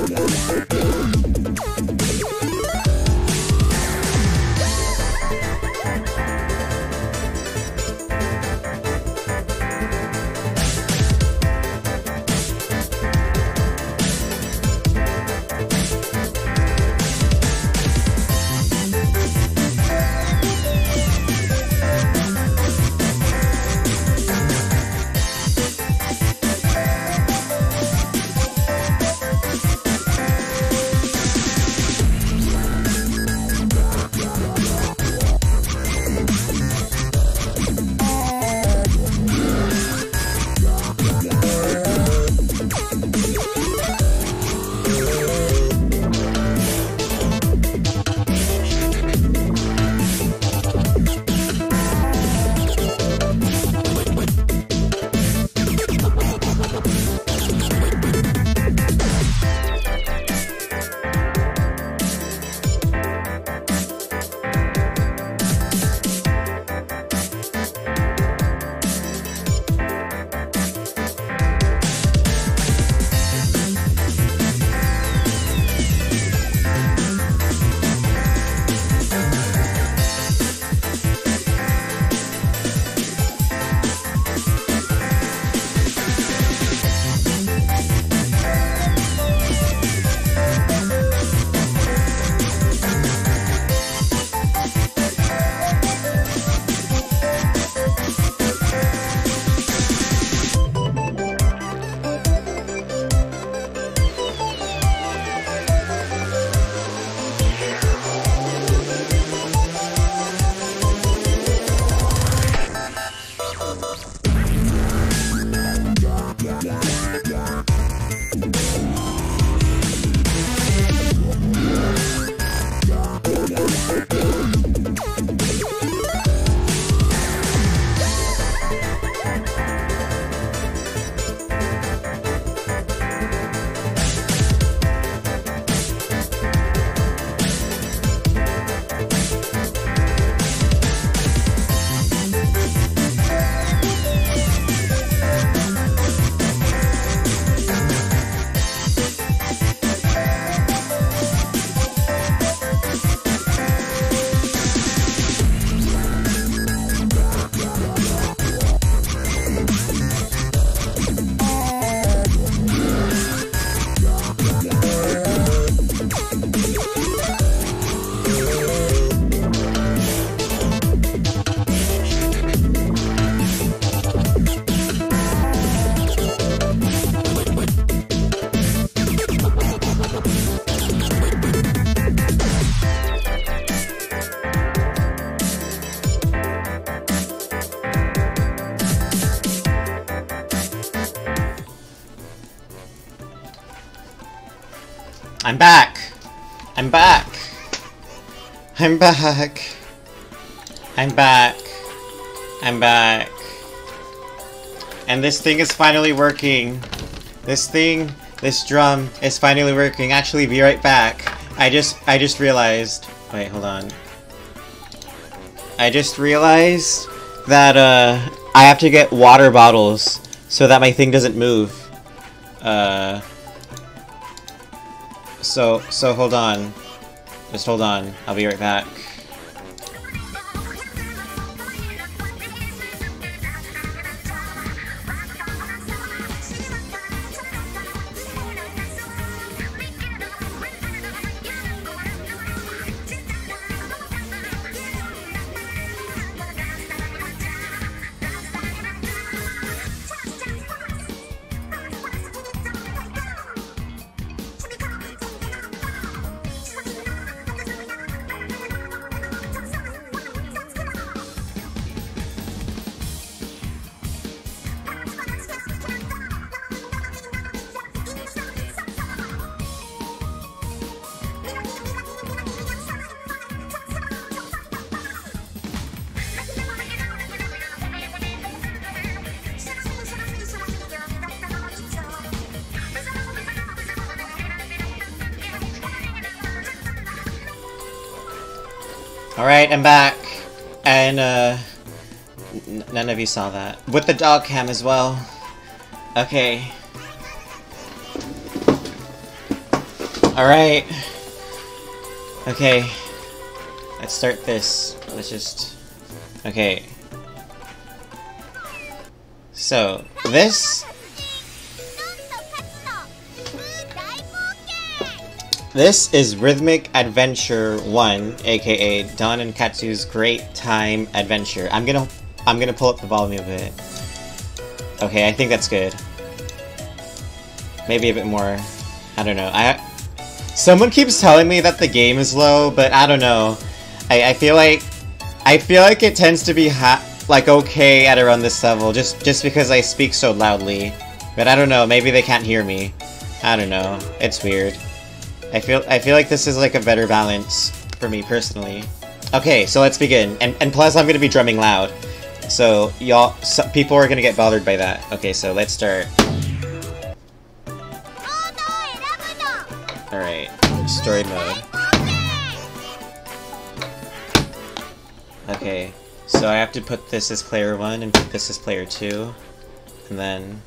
I'm back! I'm back! I'm back! I'm back! I'm back! And this thing is finally working! This drum is finally working. Actually, be right back. I just realized... Wait, hold on. I just realized that, I have to get water bottles so that my thing doesn't move. So hold on. Just hold on. I'll be right back. Alright, I'm back. And, none of you saw that. With the dog cam as well. Okay. Alright. Okay. Let's start this. Let's just... Okay. So, this... This is Rhythmic Adventure 1, aka Don and Katsu's Great Time Adventure. I'm gonna pull up the volume of it. Okay, I think that's good. Maybe a bit more. I don't know. Someone keeps telling me that the game is low, but I don't know. I feel like it tends to be like okay at around this level, just because I speak so loudly. But I don't know. Maybe they can't hear me. I don't know. It's weird. I feel like this is like a better balance for me personally. Okay, so let's begin. And plus I'm gonna be drumming loud. So people are gonna get bothered by that. Okay, so let's start. Alright, story mode. Okay, so I have to put this as player 1 and put this as player 2. And then...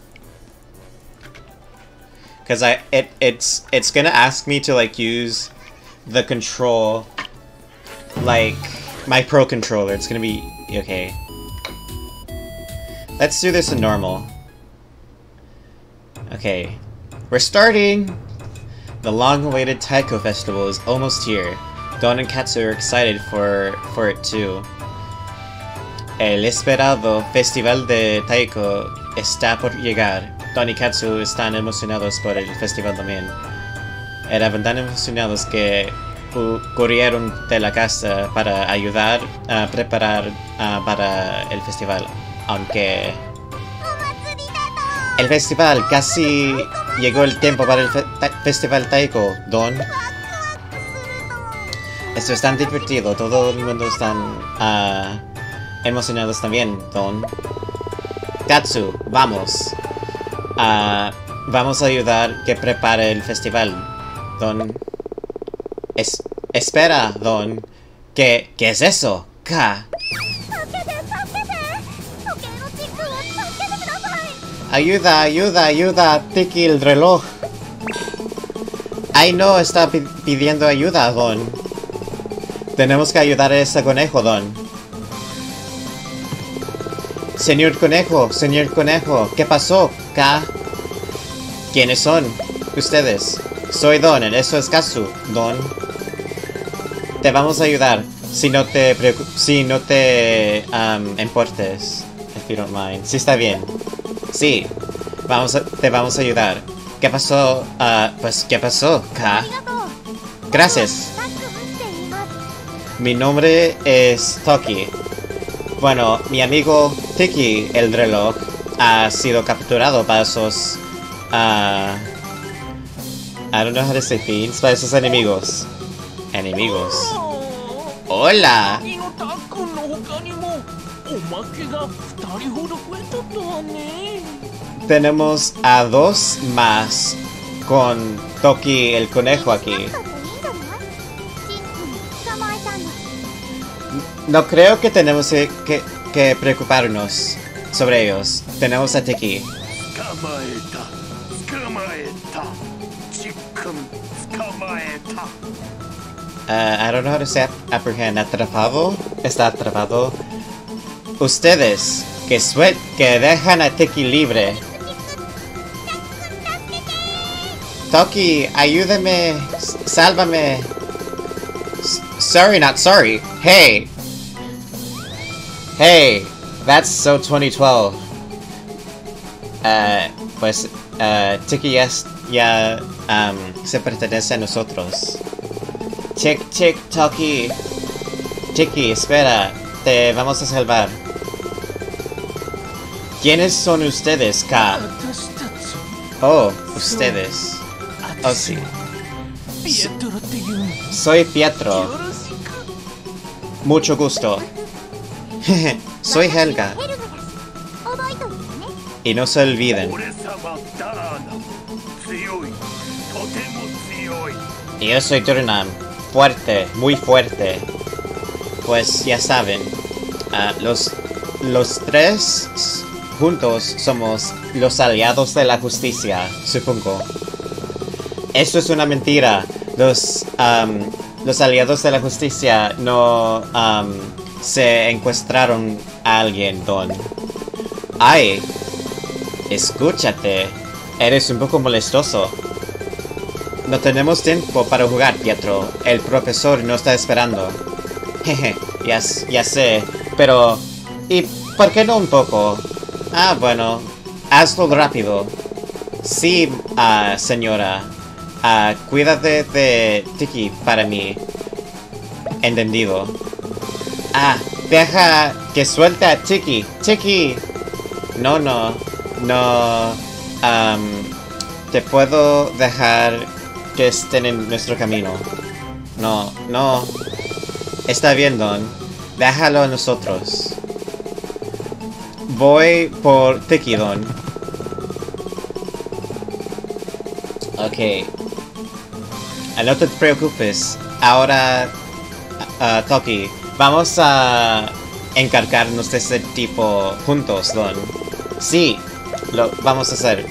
Because it's gonna ask me to like use the control, like my Pro Controller. It's gonna be okay. Let's do this in normal. Okay, we're starting. The long-awaited Taiko Festival is almost here. Don and Katsu are excited for it too. El esperado Festival de Taiko está por llegar. Don y Katsu están emocionados por el festival también. Eran tan emocionados que corrieron de la casa para ayudar a preparar para el festival. Aunque el festival casi llegó el tiempo para el festival Taiko, Don. Esto es tan divertido, todo el mundo están emocionados también, Don. Katsu, vamos. Vamos a ayudar que prepare el festival, Don. Espera, Don. ¿Qué es eso? Ayuda, Tiki el reloj. Ay no, está pidiendo ayuda, Don. Tenemos que ayudar a ese conejo, Don. Señor conejo, ¿qué pasó? ¿Quiénes son ustedes? Soy Don, eso es Katsu, Don. Te vamos a ayudar, si no te importes, if you don't mind. Sí, está bien. Sí, te vamos a ayudar. ¿Qué pasó? Pues, ¿qué pasó, Gracias. Mi nombre es Toki. Bueno, mi amigo Tiki, el reloj, ha sido capturado para esos... I don't know how to say fiends, para esos enemigos. Enemigos. ¡Hola! Tenemos a 2 más con Toki el conejo aquí. No creo que tenemos que preocuparnos sobre ellos. Tenemos a Tiki. I don't know how to say apprehend. ¿Atrapado? ¿Está atrapado? Ustedes que dejan a Tiki libre. Toki, ayúdame. Sálvame. Sorry, not sorry. Hey, that's so 2012. Pues, Tiki ya se pertenece a nosotros. Chick, Toki. Tiki, espera, te vamos a salvar. ¿Quiénes son ustedes, Oh, ustedes. Oh, sí. Soy Pietro. Mucho gusto. Soy Helga. Y no se olviden. Y yo soy Turnam. Fuerte, muy fuerte. Pues ya saben. Los 3 juntos somos los aliados de la justicia, supongo. Esto es una mentira. Los aliados de la justicia no se encuestraron a alguien, Don. Ay, escúchate. Eres un poco molestoso. No tenemos tiempo para jugar, Pietro. El profesor no está esperando. Jeje, ya sé. Pero... ¿y por qué no un poco? Ah, bueno. Hazlo rápido. Sí, señora. Cuídate de Tiki para mí. Entendido. Deja que suelte a Tiki. Tiki. No. Te puedo dejar que estén en nuestro camino. No. Está bien, Don. Déjalo a nosotros. Voy por Tiki, Don. Ok. No te preocupes. Ahora, Toki, vamos a encargarnos de ese tipo juntos, Don. Sí, lo vamos a hacer.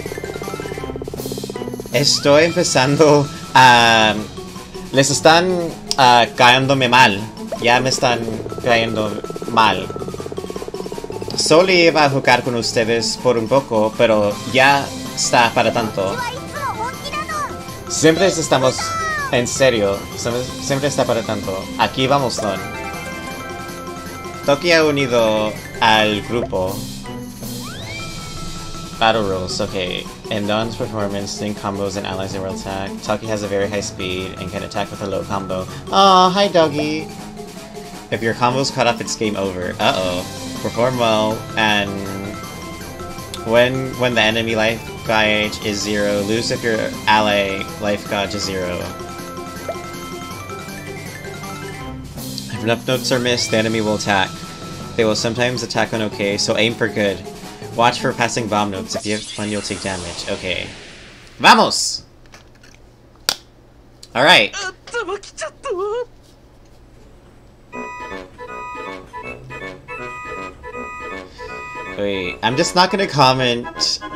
Estoy empezando a... les están cayéndome mal. Ya me están cayendo mal. Solo iba a jugar con ustedes por un poco, pero ya está para tanto. Siempre estamos... en serio, siempre está para tanto. Aquí vamos, Don. Toki ha unido al grupo. Battle rules, okay. In Don's performance, Link combos and allies will attack. Toki has a very high speed and can attack with a low combo. Aw, hi doggy! If your combo's cut off, it's game over. Uh-oh. Perform well, and when the enemy life gauge is 0, lose if your ally life gauge is 0. If enough notes are missed, the enemy will attack. They will sometimes attack on OK, so aim for good. Watch for passing bomb notes. If you have fun, you'll take damage. Okay. Vamos! Alright. Wait, I'm just not gonna comment,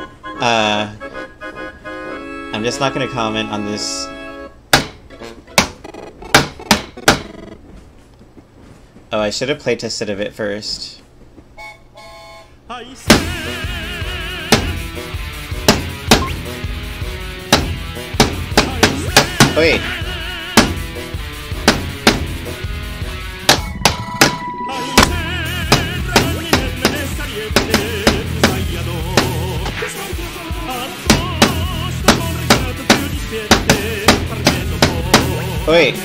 I'm just not gonna comment on this. Oh, I should have playtested a bit first. Wait. Wait.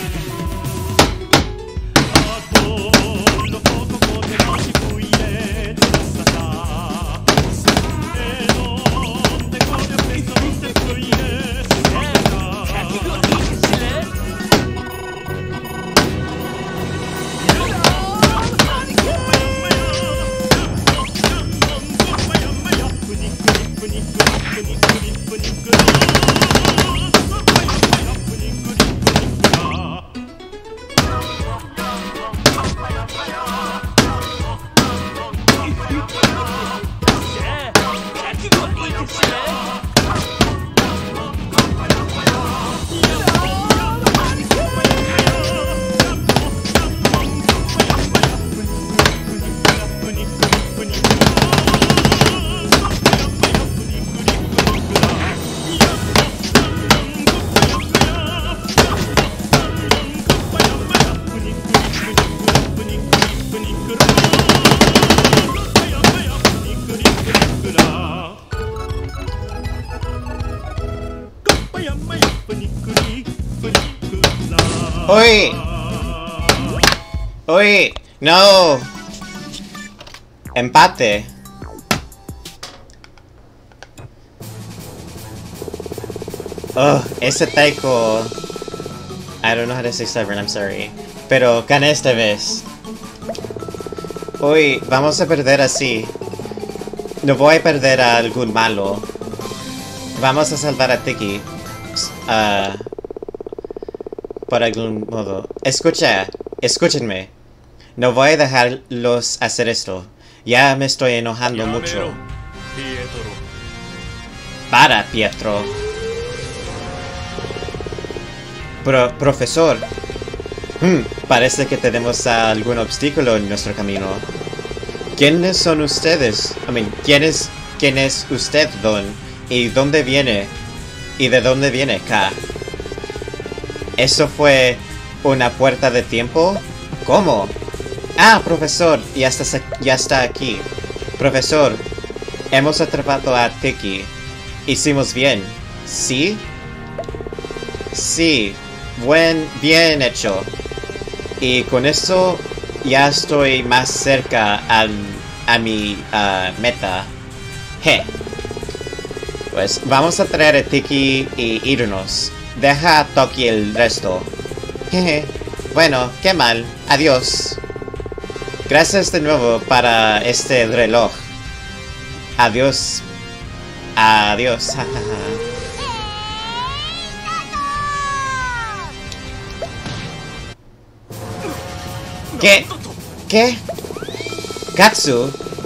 Oi! Oi! No! Empate. Ugh, ese taiko. I don't know how to say stubborn, I'm sorry. Pero gané esta vez. Uy, vamos a perder así. No voy a perder a algún malo. Vamos a salvar a Tiki. Por algún modo. Escúchenme. No voy a dejarlos hacer esto. Ya me estoy enojando mucho. Para, Pietro. Profesor. Parece que tenemos algún obstáculo en nuestro camino. ¿Quiénes son ustedes? ¿quién es usted, Don? ¿Y dónde viene? ¿Y de dónde viene, K? ¿Eso fue una puerta de tiempo? ¿Cómo? Ah, profesor, ya está aquí. Profesor, hemos atrapado a Tiki. Hicimos bien. ¿Sí? Sí. Bien hecho. Y con esto ya estoy más cerca a mi meta. Pues vamos a traer a Tiki y irnos. Deja a Toki el resto. Bueno, qué mal. Adiós. Gracias de nuevo para este reloj. Adiós. Adiós. ¿Qué? ¿Qué? Katsu.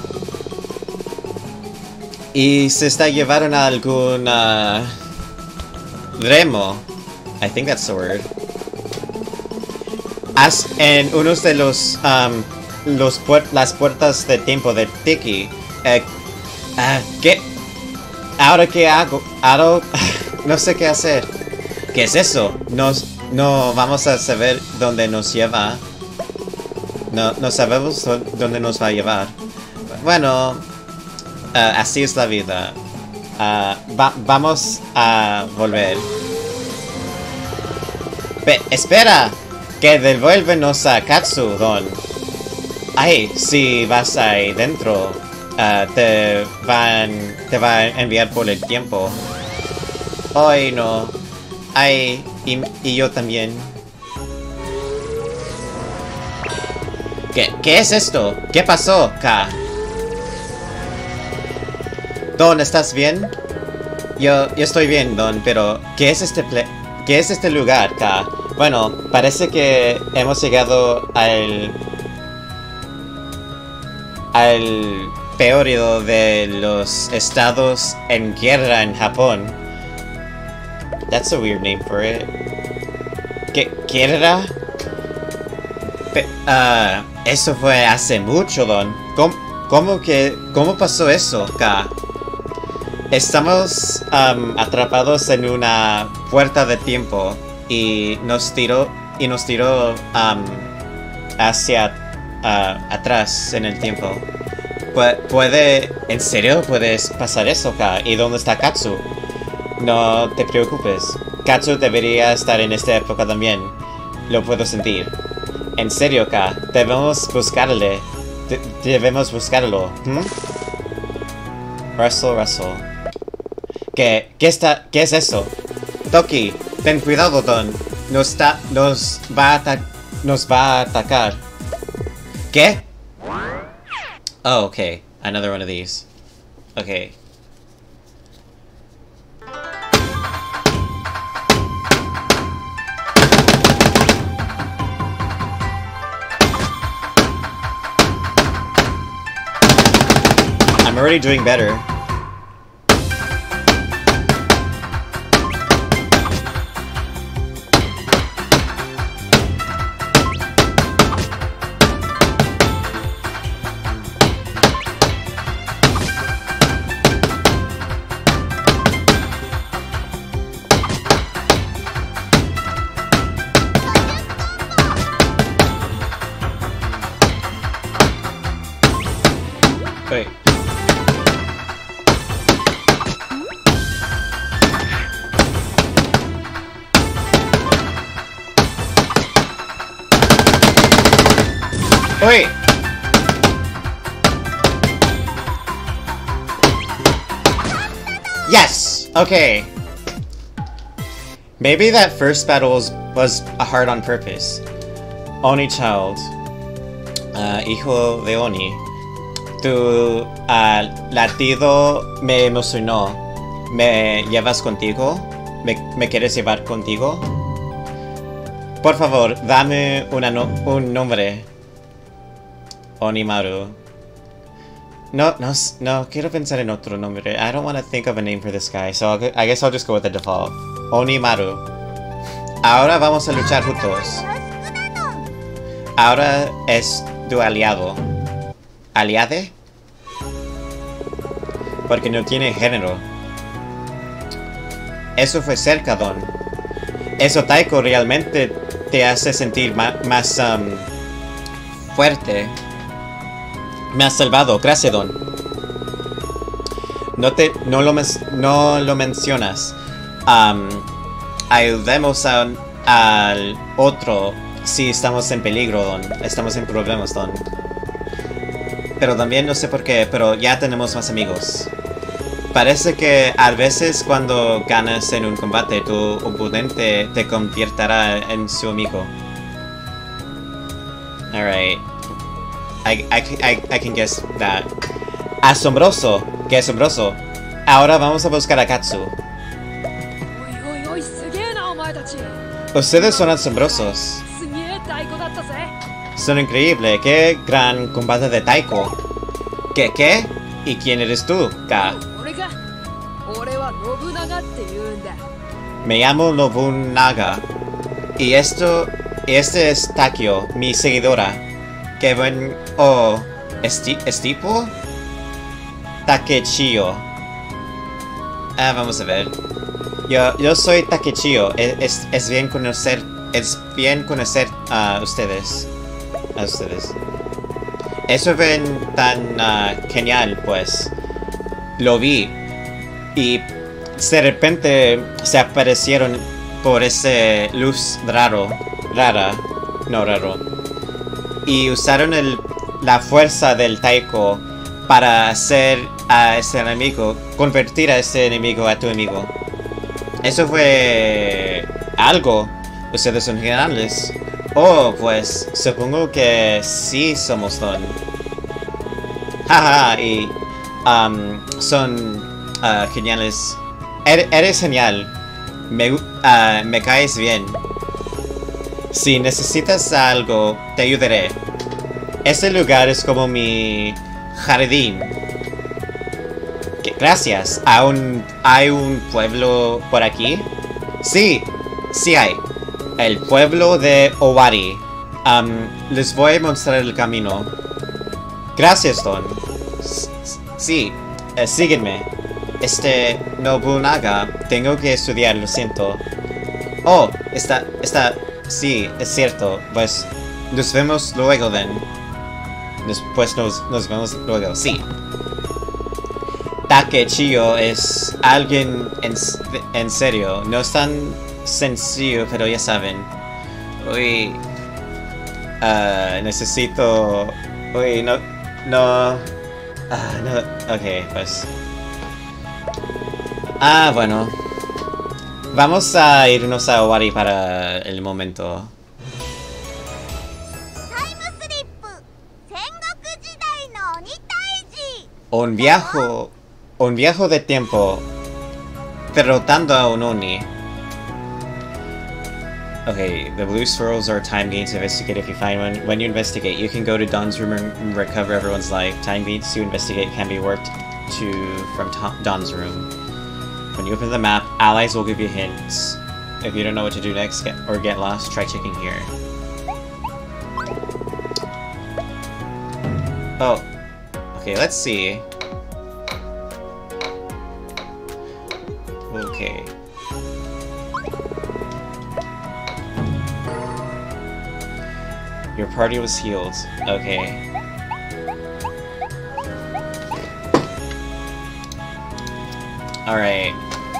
Y se está llevando a algún remo. I think that's the word. En unos de las puertas de tiempo de Tiki. ¿Qué? ¿Ahora qué hago? Ahora no sé qué hacer. ¿Qué es eso? No vamos a saber dónde nos lleva. No sabemos dónde nos va a llevar. Bueno, así es la vida. Vamos a volver. ¡Espera! Que devuélvenos a Katsu, Don. Ay, si vas ahí dentro, te va a enviar por el tiempo. Ay, no. Ay, y yo también. ¿Qué es esto? ¿Qué pasó, K? Don, ¿estás bien? Yo estoy bien, Don, pero ¿qué es este lugar, K? Bueno, parece que hemos llegado al periodo de los estados en guerra en Japón. That's a weird name for it. ¿Guerra? Eso fue hace mucho, Don. ¿Cómo pasó eso, K? Estamos atrapados en una puerta de tiempo y nos tiró hacia atrás en el tiempo. ¿En serio puedes pasar eso, K? ¿Y dónde está Katsu? No te preocupes. Katsu debería estar en esta época también. Lo puedo sentir. En serio, K, debemos buscarle. Debemos buscarlo. Russell. ¿Qué es eso? Toki, ten cuidado, Don. Nos va a atacar. ¿Qué? Oh, okay. Another one of these. Okay. I'm already doing better. Wait. Wait. Yes. Okay. Maybe that first battle was hard on purpose. Oni child. Hijo de Oni. Tu latido me emocionó. ¿Me llevas contigo? ¿Me quieres llevar contigo? Por favor, dame un nombre. Onimaru. No, quiero pensar en otro nombre. I don't want to think of a name for this guy, so I guess I'll just go with the default. Onimaru. Ahora vamos a luchar juntos. Ahora es tu aliado. ¿Aliade? Porque no tiene género. Eso fue cerca, Don. Eso, Taiko, realmente te hace sentir más fuerte. Me has salvado. Gracias, Don. No lo mencionas. Ayudemos al otro si estamos en peligro, Don. Estamos en problemas, Don. Pero también no sé por qué, pero ya tenemos más amigos. Parece que a veces cuando ganas en un combate, tu oponente te convertirá en su amigo. Alright. I can guess that. Asombroso. ¡Qué asombroso! Ahora vamos a buscar a Katsu. Ustedes son asombrosos. Son increíbles. ¡Qué gran combate de Taiko! ¿Qué? ¿Y quién eres tú, Ka? Me llamo Nobunaga. Y este es Takio, mi seguidora. ¡Qué buen... Oh... ¿Es tipo? Takechio. Vamos a ver. Yo soy Takechio. Es bien conocer a ustedes. Eso es tan genial, pues. Lo vi. Y de repente se aparecieron por ese luz raro. Y usaron la fuerza del Taiko para hacer a ese enemigo, convertir a ese enemigo a tu amigo. Eso fue algo. Ustedes son geniales. Oh, pues supongo que sí somos Don. Jaja, y son geniales. Eres genial. Me caes bien. Si necesitas algo, te ayudaré. Este lugar es como mi jardín. Gracias. ¿Hay un pueblo por aquí? Sí hay. El pueblo de Owari. Les voy a mostrar el camino. Gracias, Don. Sí, síguenme. Nobunaga, tengo que estudiar, lo siento. Oh, sí, es cierto. Pues, nos vemos luego, Den. Después nos vemos luego, sí. Takechio es alguien en serio. No es tan sencillo, pero ya saben. Uy. Necesito... Uy, no... Ok, pues... bueno. Vamos a irnos a Owari para el momento. Un viaje de tiempo derrotando a un Oni. Okay, the blue swirls are time gates to investigate if you find one. When you investigate, you can go to Dawn's room and recover everyone's life. Time gates to investigate can be worked from Dawn's room. When you open the map, allies will give you hints. If you don't know what to do next or get lost, try checking here. Oh. Okay, let's see. Okay. Your party was healed. Okay. Alright.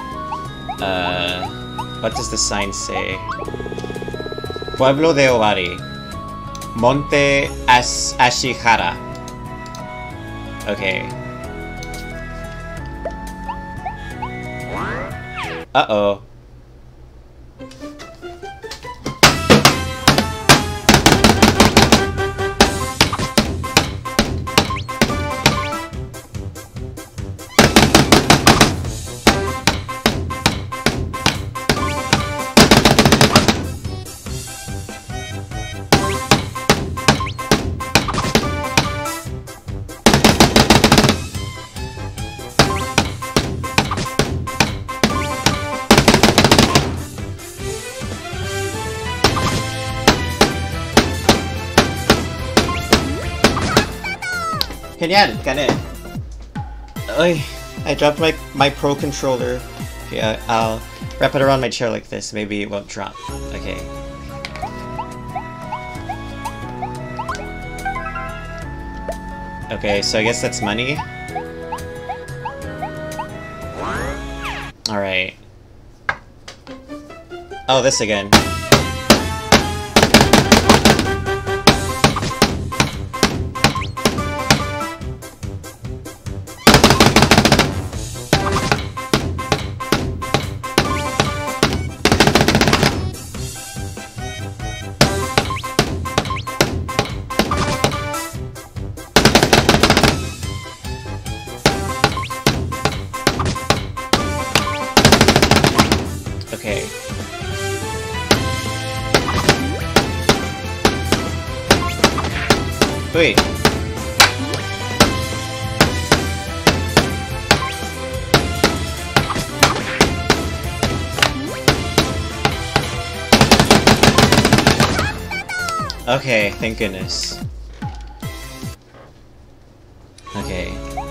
What does the sign say? Pueblo de Owari. Monte Ashihara. Okay. Uh-oh. Genial, gané. Ay, I dropped my Pro controller. Yeah, I'll wrap it around my chair like this. Maybe it won't drop. Okay. Okay, so I guess that's money. Alright. Oh, this again. Okay. Wait. Okay, thank goodness. Okay.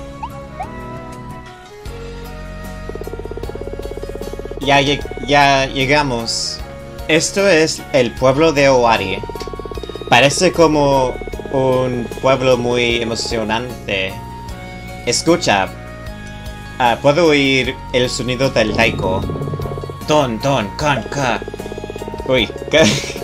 Ya llegamos. Esto es el pueblo de Owari. Parece como un pueblo muy emocionante. Escucha. Puedo oír el sonido del taiko. Ton, ton, kan, ka. Uy, ¿qué?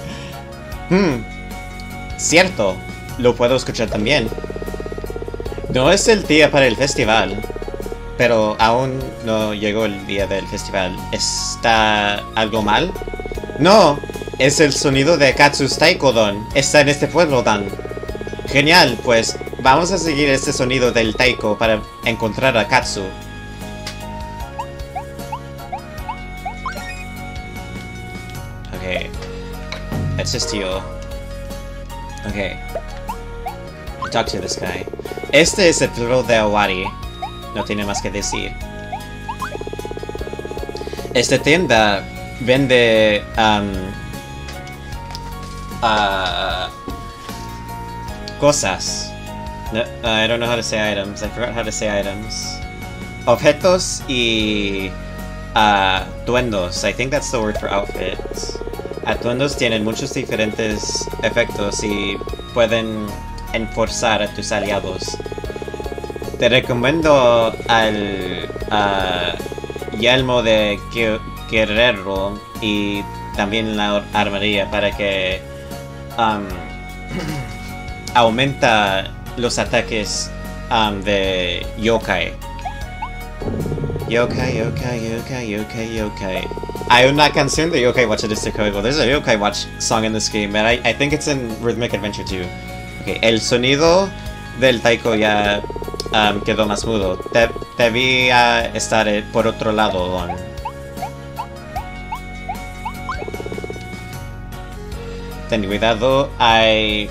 Cierto. Lo puedo escuchar también. No es el día para el festival. Pero aún no llegó el día del festival. ¿Está algo mal? No, es el sonido de Katsu's Taiko-don. Está en este pueblo, Dan. Genial, pues vamos a seguir este sonido del taiko para encontrar a Katsu. Okay. Let's just heal. Okay. Talk to this guy. Este es el pueblo de Owari. No tiene más que decir. Esta tienda vende cosas. No, I don't know how to say items. I forgot how to say items. Objetos y atuendos. I think that's the word for outfits. Atuendos tienen muchos diferentes efectos y pueden enforzar a tus aliados. Te recomiendo al yelmo de guerrero y también la armadura para que aumenta los ataques de yokai. Yokai. Hay una canción de Yokai Watch en este juego. There's a Yokai Watch song in this game, and I think it's in Rhythmic Adventure 2. Okay, el sonido del taiko ya quedó más mudo. Debía estar por otro lado, Don. Ten cuidado, hay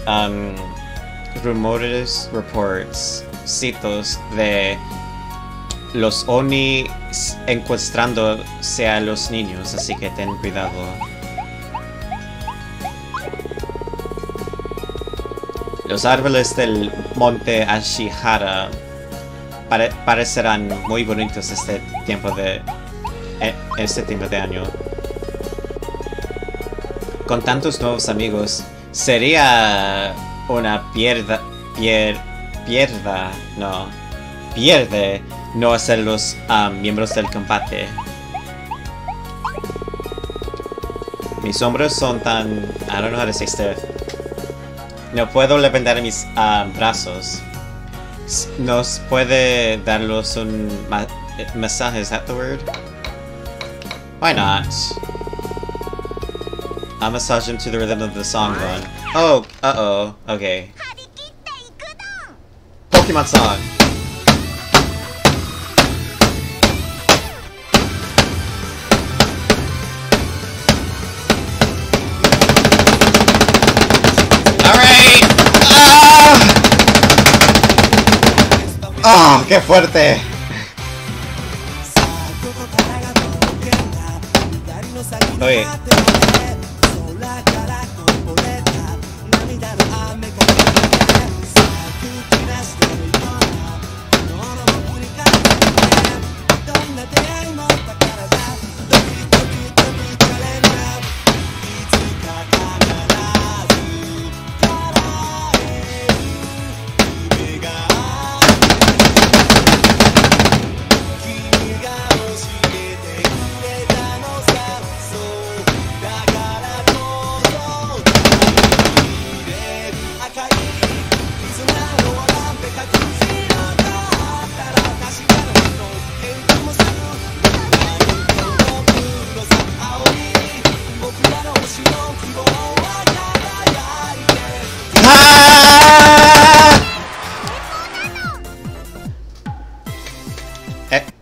reports, citos de los Oni encontrándose a los niños, así que ten cuidado. Los árboles del monte Ashihara parecerán muy bonitos este tiempo de año. Con tantos nuevos amigos, sería una pierde no hacer los miembros del combate. Mis hombros son tan... I don't know how to say stiff. No puedo levantar mis brazos. ¿Nos puede darlos un masaje? Is that the word? Why not? I'll massage him to the rhythm of the song then. Oh, uh-oh. Okay. Pokemon song! Alright! ¡Ah! ¡Oh, qué fuerte! Oye.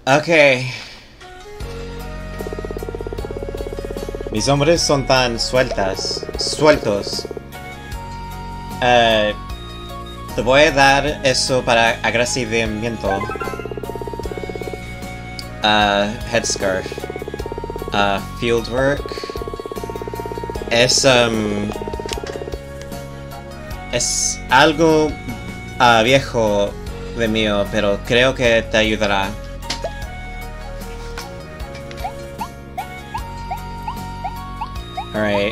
Ok. Mis hombres son tan sueltos. Te voy a dar eso para agradecimiento. Headscarf. Fieldwork. Es algo viejo de mío, pero creo que te ayudará. Alright.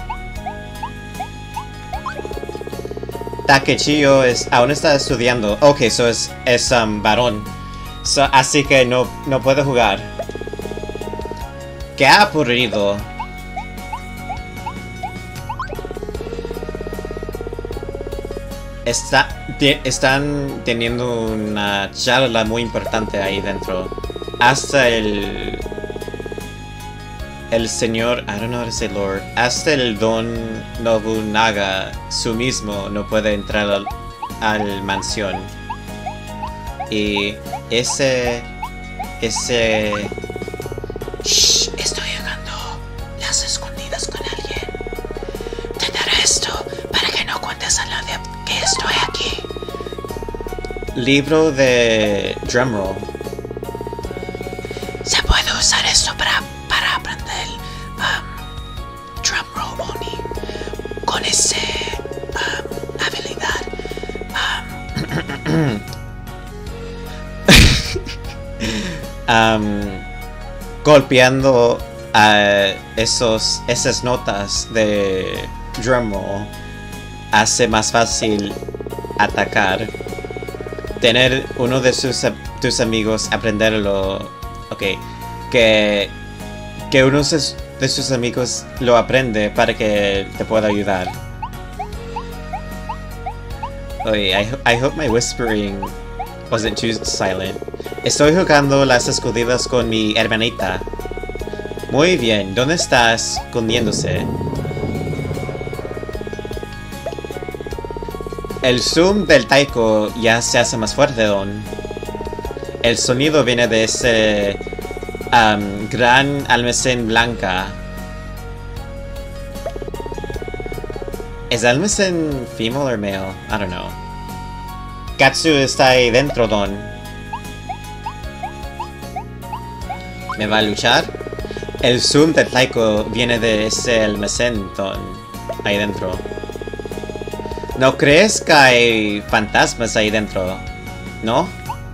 Takechio aún está estudiando. Ok, so es varón. So, así que no puede jugar. ¡Qué aburrido! Están teniendo una charla muy importante ahí dentro. Hasta el señor, I don't know how to say lord, hasta el Don Nobunaga su mismo no puede entrar al mansión. Y ese... Shh, estoy jugando las escondidas con alguien. Te daré esto para que no cuentes a nadie que estoy aquí. Libro de Drumroll. Se puede usar esto para aprender Drumroll Oni con esa habilidad. Golpeando a esas notas de Drumroll hace más fácil atacar. Tener uno de tus amigos aprenderlo. Ok. Que uno de sus amigos lo aprende para que te pueda ayudar. Oye, I hope my whispering wasn't too silent. Estoy jugando las escondidas con mi hermanita. Muy bien, ¿dónde estás escondiéndose? El zoom del taiko ya se hace más fuerte, Don. El sonido viene de ese gran almacén blanca. ¿Es almacén female o male? I don't know. Katsu está ahí dentro, Don. ¿Me va a luchar? El zoom del taiko viene de ese almacén, Don. Ahí dentro. ¿No crees que hay fantasmas ahí dentro? ¿No?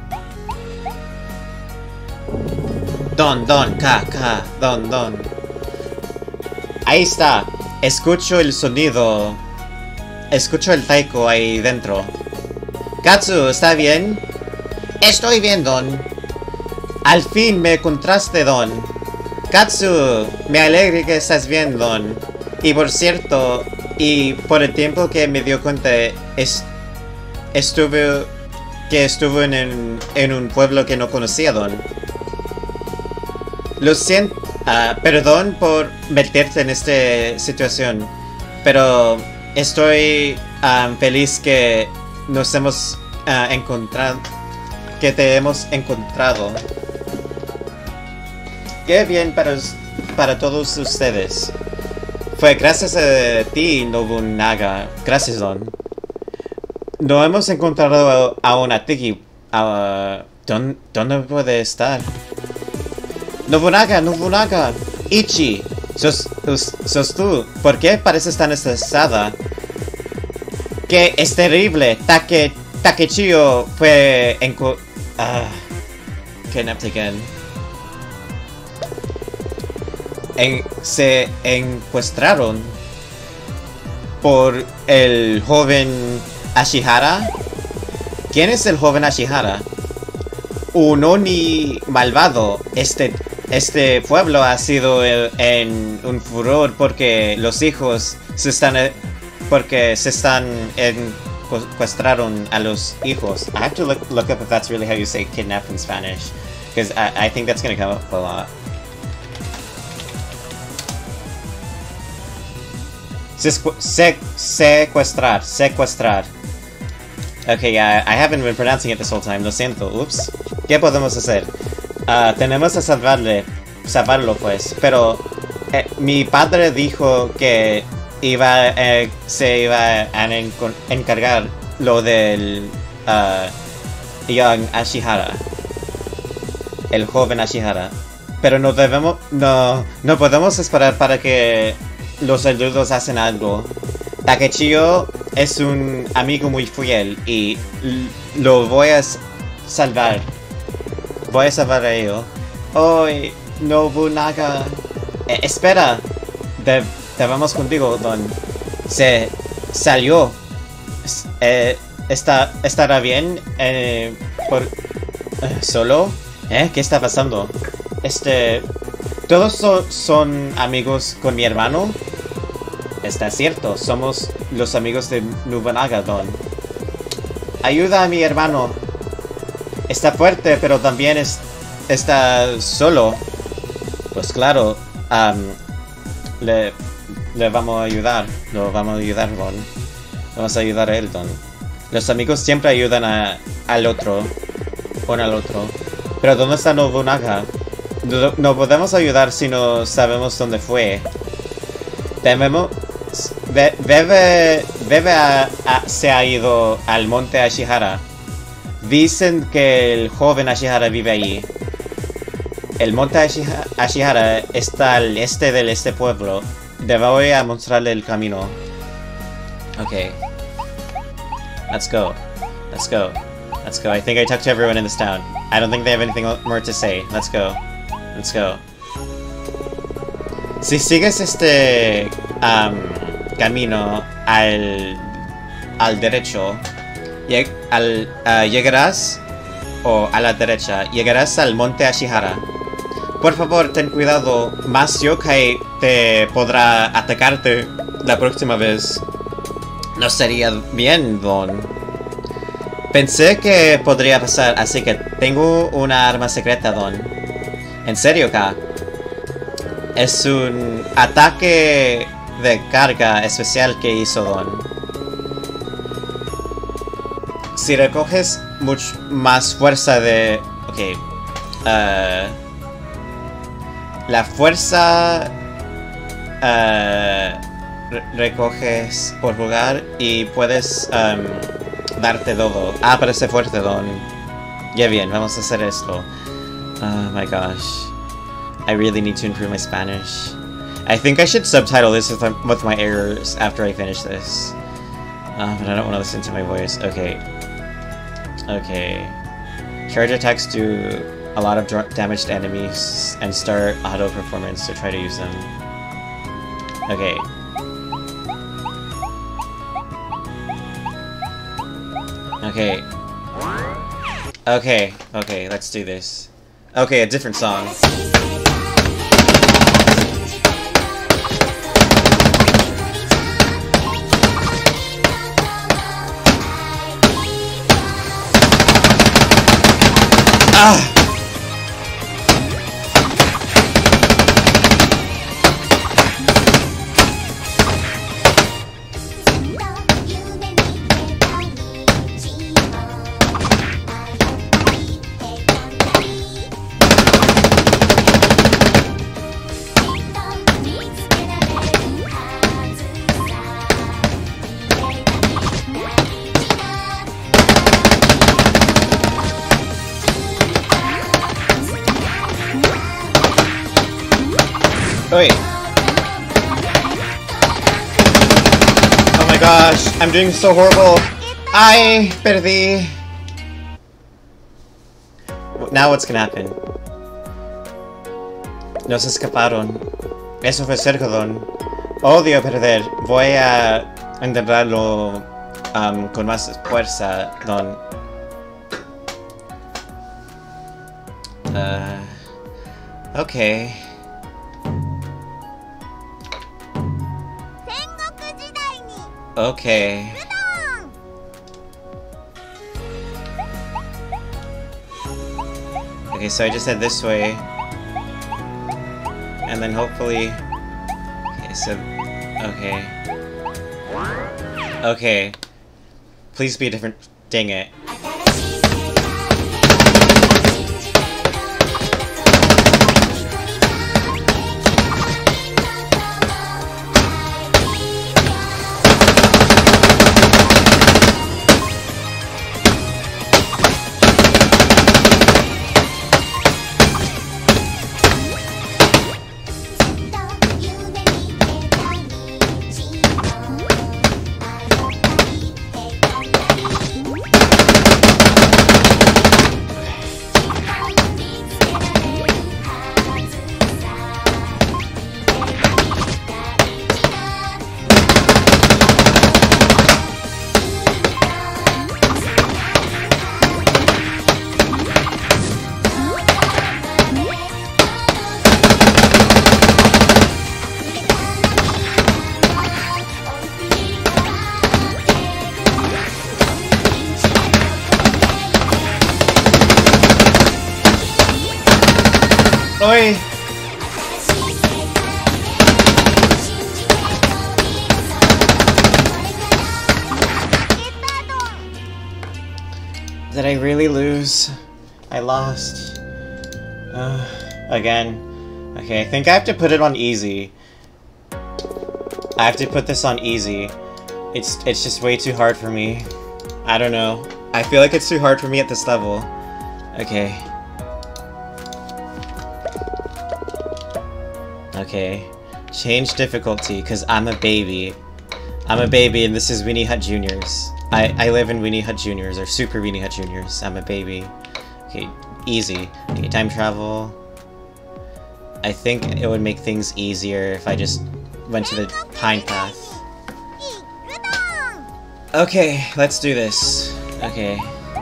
Don, Don. Ahí está. Escucho el sonido. Escucho el taiko ahí dentro. Katsu, ¿está bien? Estoy bien, Don. Al fin me encontraste, Don. Katsu, me alegra que estás bien, Don. Y por cierto, y por el tiempo que me dio cuenta, estuve en un pueblo que no conocía, Don. Lo siento, perdón por meterte en esta situación, pero estoy feliz que nos hemos encontrado, que te hemos encontrado. Qué bien para todos ustedes. Fue gracias a ti, Nobunaga. Gracias, Don. No hemos encontrado a una Tiki. ¿Dónde puede estar? Nobunaga. Ichi. Sos tú. ¿Por qué pareces tan estresada? Que es terrible. Takechio fue kidnapped again. Se encuestraron por el joven Ashihara. ¿Quién es el joven Ashihara? Un Oni malvado. Este pueblo ha sido en un furor porque los hijos se están secuestraron a los hijos. I have to look up if that's really how you say kidnap in Spanish, because I think that's gonna come up a lot. Secuestrar. Okay, I haven't been pronouncing it this whole time, lo siento, oops. ¿Qué podemos hacer? tenemos que salvarlo pues, pero mi padre dijo que se iba a encargar lo del Young Ashihara, el joven Ashihara, pero no podemos esperar para que los adultos hacen algo. Takechiyo es un amigo muy fiel y lo voy a salvar. Voy a salvar a ello. Hoy, Nobunaga. Espera. Vamos contigo, Don. Se salió. ¿Estará bien? ¿Solo? ¿Qué está pasando? ¿Todos son amigos con mi hermano? Está cierto, somos los amigos de Nobunaga, Don. Ayuda a mi hermano. Está fuerte, pero también está solo. Pues claro, le vamos a ayudar. Lo vamos a ayudar, Don. Vamos a ayudar a él, Don. Los amigos siempre ayudan al otro. Uno al otro. Pero ¿dónde está Nobunaga? No podemos ayudar si no sabemos dónde fue. Se ha ido al monte Ashihara. Dicen que el joven Ashihara vive allí. El monte Ashihara está al este del pueblo. Voy a mostrarle el camino. Okay. Let's go. Let's go. Let's go. I think I talked to everyone in this town. I don't think they have anything more to say. Let's go. Let's go. Si sigues camino al derecho, llegarás, o a la derecha, llegarás al monte Ashihara. Por favor, ten cuidado, más yokai te podrá atacarte la próxima vez. No sería bien, Don. Pensé que podría pasar, así que tengo una arma secreta, Don. ¿En serio, Ka? Es un ataque de carga especial que hizo Don. Si recoges mucho más fuerza de... Ok. La fuerza... recoges por jugar y puedes darte todo. Parece fuerte, Don. Ya bien, vamos a hacer esto. Oh my gosh. I really need to improve my Spanish. I think I should subtitle this with my errors after I finish this. But I don't want to listen to my voice. Okay. Okay. Charge attacks do a lot of damage to enemies and start auto performance to try to use them. Okay. Okay. Okay. Okay, let's do this. Okay, a different song. Ah! Wait. Oh my gosh, I'm doing so horrible. Ay, perdí. Now what's gonna happen? Nos escaparon. Eso fue cerca, Don. Odio perder. Voy a intentarlo con más fuerza, Don. Okay. Okay. Okay, so I just head this way. And then hopefully... Okay, so... Okay. Okay. Please be a different... Dang it. Oi! Did I really lose? I lost. Again. Okay, I think I have to put it on easy. I have to put this on easy. It's just way too hard for me. I don't know. I feel like it's too hard for me at this level. Okay. Okay. Change difficulty, because I'm a baby. I'm a baby and this is Weenie Hut Juniors. I live in Weenie Hut Juniors, or Super Weenie Hut Juniors. I'm a baby. Okay, easy. Okay, time travel. I think it would make things easier if I just went to the Pine Path. Okay, let's do this. Okay.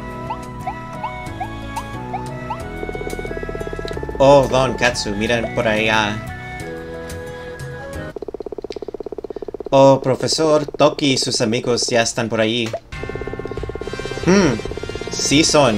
Oh, Don Katsu, mira por allá. Oh, profesor, Toki y sus amigos ya están por allí. Sí son.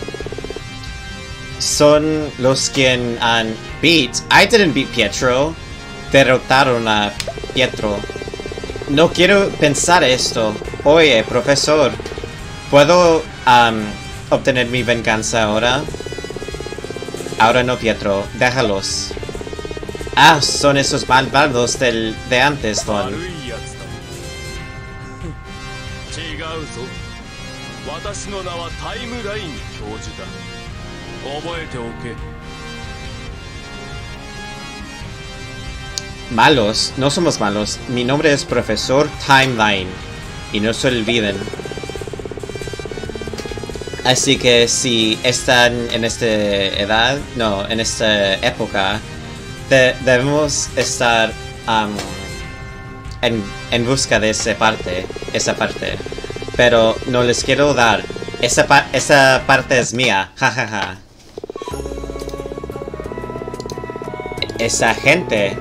Son los quien han beat. I didn't beat Pietro. Derrotaron a Pietro. No quiero pensar esto. Oye, profesor, ¿puedo obtener mi venganza ahora? Ahora no, Pietro. Déjalos. Ah, son esos malvados de antes, Don. Malos, no somos malos. Mi nombre es Profesor Timeline. Y no se olviden. Así que si están en esta edad, no, en esta época, debemos estar en busca de esa parte. Pero no les quiero dar. Esa parte es mía. Jajaja. Esa gente.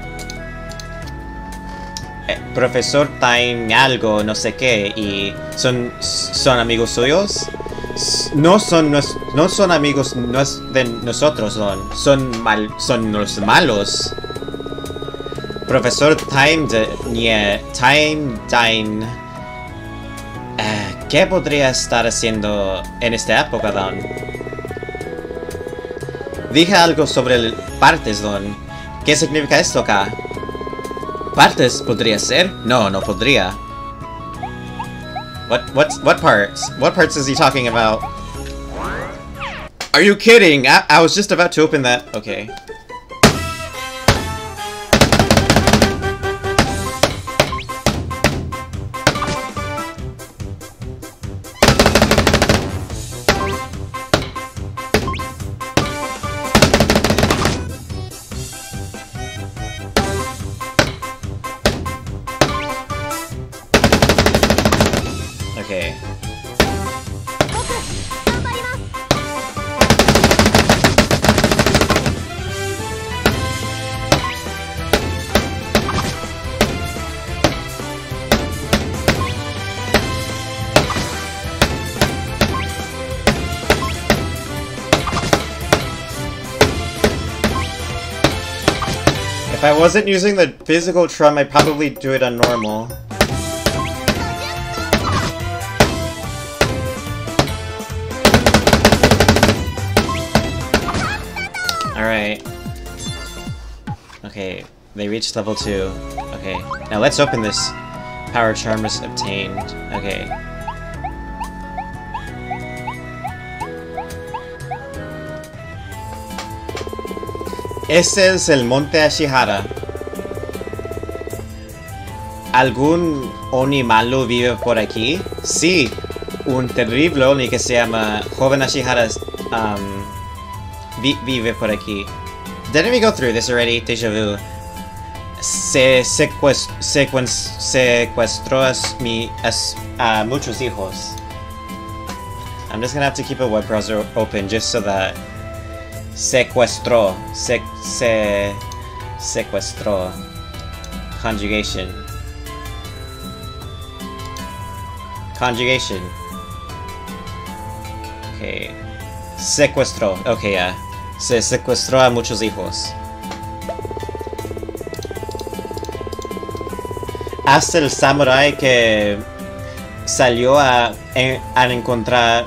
Profesor Time algo, no sé qué, y son amigos suyos. No son amigos de nosotros, son los malos. Profesor Time Dine. ¿Qué podría estar haciendo en esta época, Don? Dije algo sobre partes, Don. ¿Qué significa esto acá? ¿Partes podría ser? No, no podría. What parts? What parts is he talking about? Are you kidding? I was just about to open that. Okay. Okay. If I wasn't using the physical trump, I'd probably do it on normal. Alright. Okay, they reached level 2. Okay, now let's open this. Power charm was obtained. Okay. Este es el monte Ashihara. ¿Algún Oni malo vive por aquí? Sí, un terrible Oni que se llama Joven Ashihara vive por aquí. Didn't we go through this already? Deja vu. Secuestró a muchos hijos. I'm just gonna have to keep a web browser open just so that secuestró. Secuestró. Conjugation. Conjugation. Okay. Secuestró. Okay, yeah. Se secuestró a muchos hijos. Hasta el samurái que salió a encontrar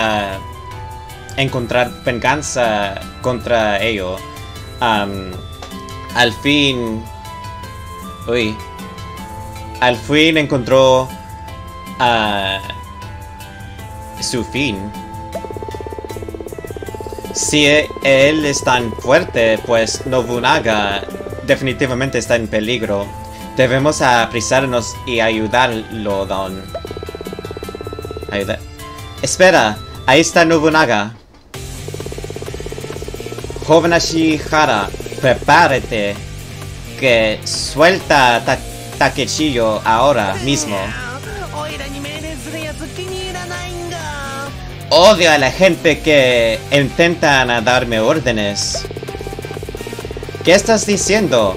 venganza contra ellos. Al fin encontró su fin. Si él es tan fuerte, pues Nobunaga definitivamente está en peligro. Debemos apresarnos y ayudarlo, Don. Espera, ahí está Nobunaga. Joven Ashihara, prepárate. Que suelta Takechiyo ahora mismo. Odio a la gente que intentan darme órdenes. ¿Qué estás diciendo?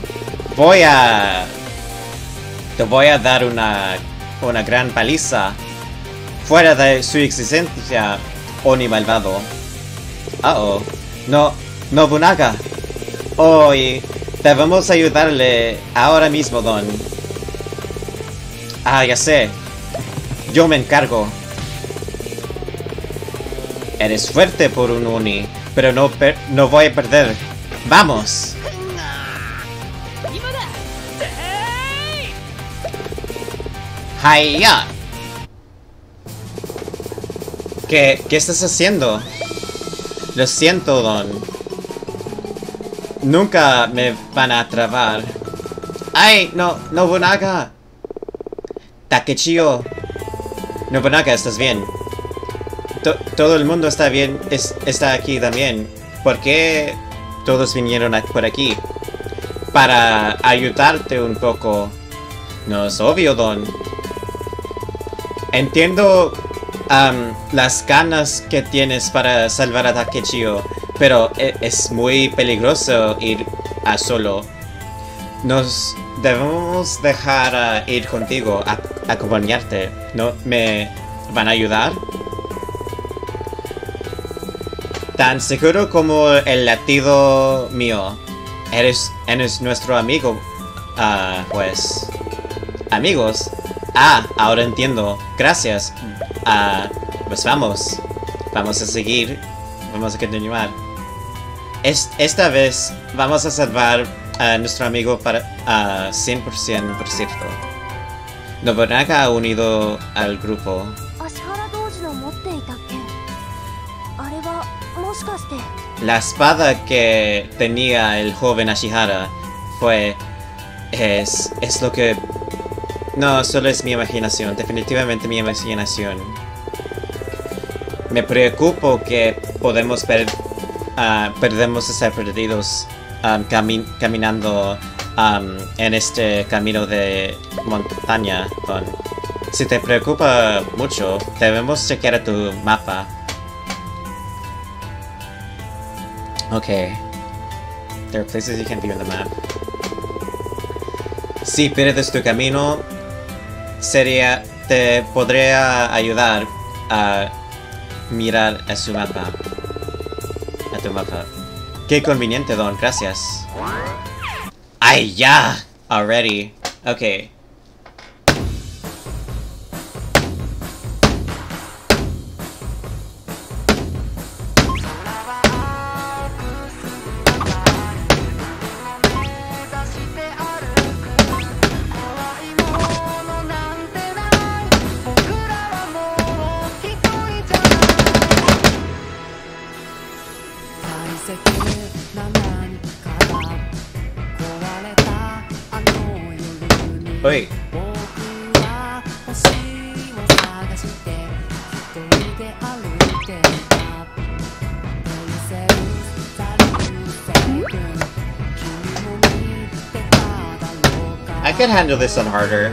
Te voy a dar una gran paliza. Fuera de su existencia, Oni malvado. No, Nobunaga. Hoy debemos ayudarle ahora mismo, Don. Ya sé. Yo me encargo. Eres fuerte por un Oni, pero no voy a perder. ¡Vamos! ¡Hiya! ¿Qué estás haciendo? Lo siento, Don. Nunca me van a trabar. ¡Ay! No, Nobunaga. Takechiyo. Nobunaga, ¿estás bien? Todo el mundo está bien. Está aquí también. ¿Por qué todos vinieron por aquí? Para ayudarte un poco. No es obvio, Don. Entiendo las ganas que tienes para salvar a Takechiyo, pero es muy peligroso ir a solo. Nos debemos dejar ir contigo, acompañarte. ¿No me van a ayudar? Tan seguro como el latido mío. Eres nuestro amigo. Pues... Amigos. Ahora entiendo. Gracias. Pues vamos. Vamos a seguir. Vamos a continuar. Esta vez vamos a salvar a nuestro amigo para 100%, por cierto. Nobunaga ha unido al grupo. La espada que tenía el joven Ashihara es lo que... No, solo es mi imaginación, definitivamente mi imaginación. Me preocupo que podemos perdemos estar perdidos caminando en este camino de montaña. Si te preocupa mucho, debemos chequear tu mapa. Okay. There are places you can view on the map. Si pierdes tu camino, te podría ayudar a mirar a su mapa. A tu mapa. Qué conveniente, Don. Gracias. ¡Ay, ya! Already. Okay. Wait. I can handle this on harder.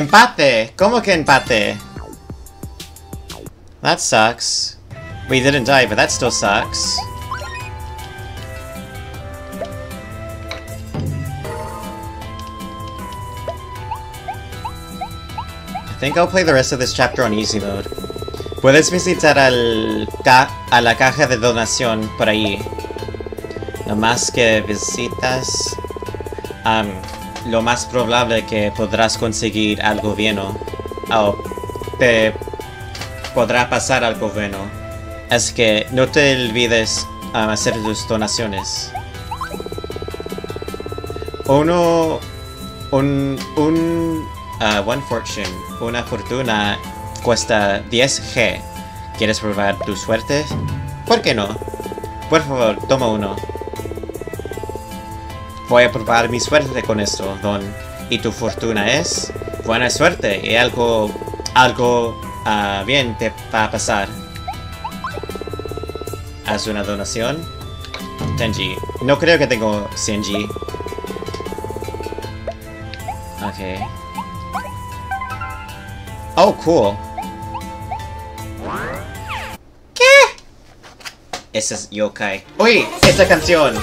Empate! ¿Cómo que empate? That sucks. We didn't die, but that still sucks. I think I'll play the rest of this chapter on easy mode. Puedes visitar a la caja de donación por ahí. No más que visitas, lo más probable que podrás conseguir algo bueno. O te podrá pasar algo bueno. Es que no te olvides hacer tus donaciones. One fortune. Una fortuna cuesta 10G. ¿Quieres probar tu suerte? ¿Por qué no? Por favor, toma uno. Voy a probar mi suerte con esto, Don. ¿Y tu fortuna es? Buena suerte y algo bien te va a pasar. Haz una donación. 10G. No creo que tengo 100G. Ok. Oh, cool. ¿Qué? Ese es Yokai. ¡Uy! ¡Esa canción!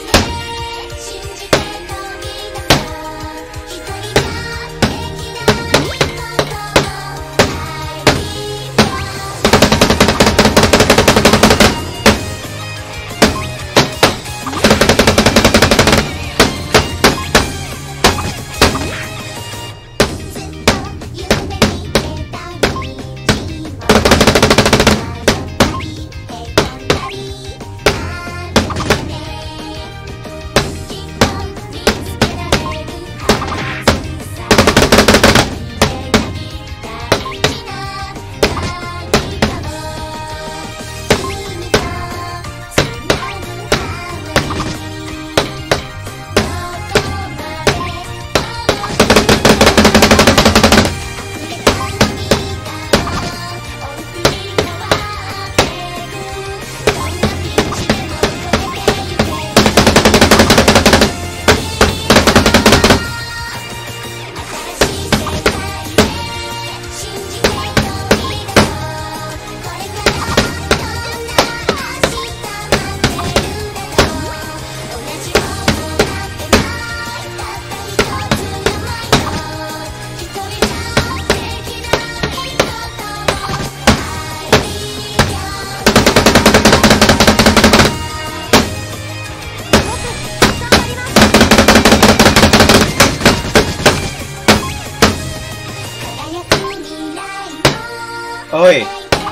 ¡Oye!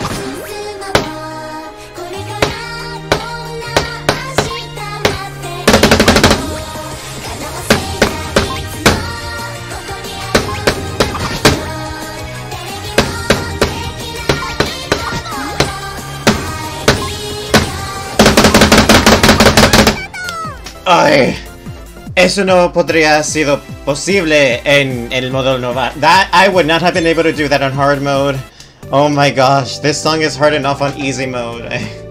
¡Ay! Eso no podría haber sido posible en el modo normal. I would not have been able to do that on hard mode. Oh my gosh, this song is hard enough on easy mode.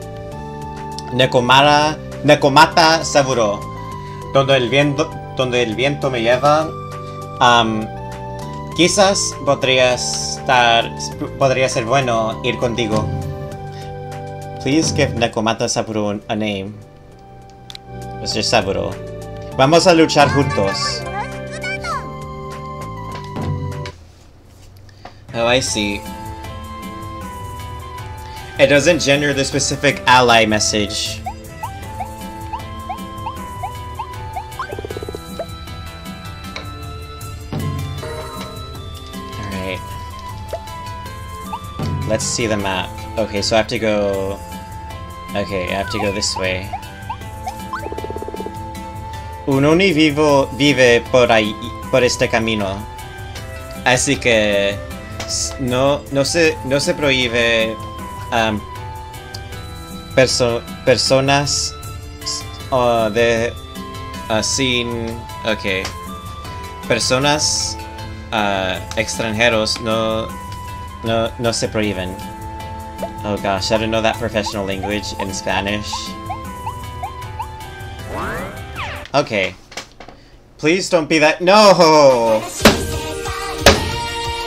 Nekomata Saburo. Donde el viento me lleva. Quizás podría ser bueno ir contigo. Please give Nekomata Saburo a name. Mr. Saburo. Vamos a luchar juntos. Oh, I see. It doesn't gender the specific ally message. Alright. Let's see the map. Okay, so I have to go... Okay, I have to go this way. Unoni vive por este camino. Así que... No se prohíbe... personas personas extranjeros no se prohíben. Oh gosh, I don't know that professional language in Spanish. Okay. Please don't be that— No!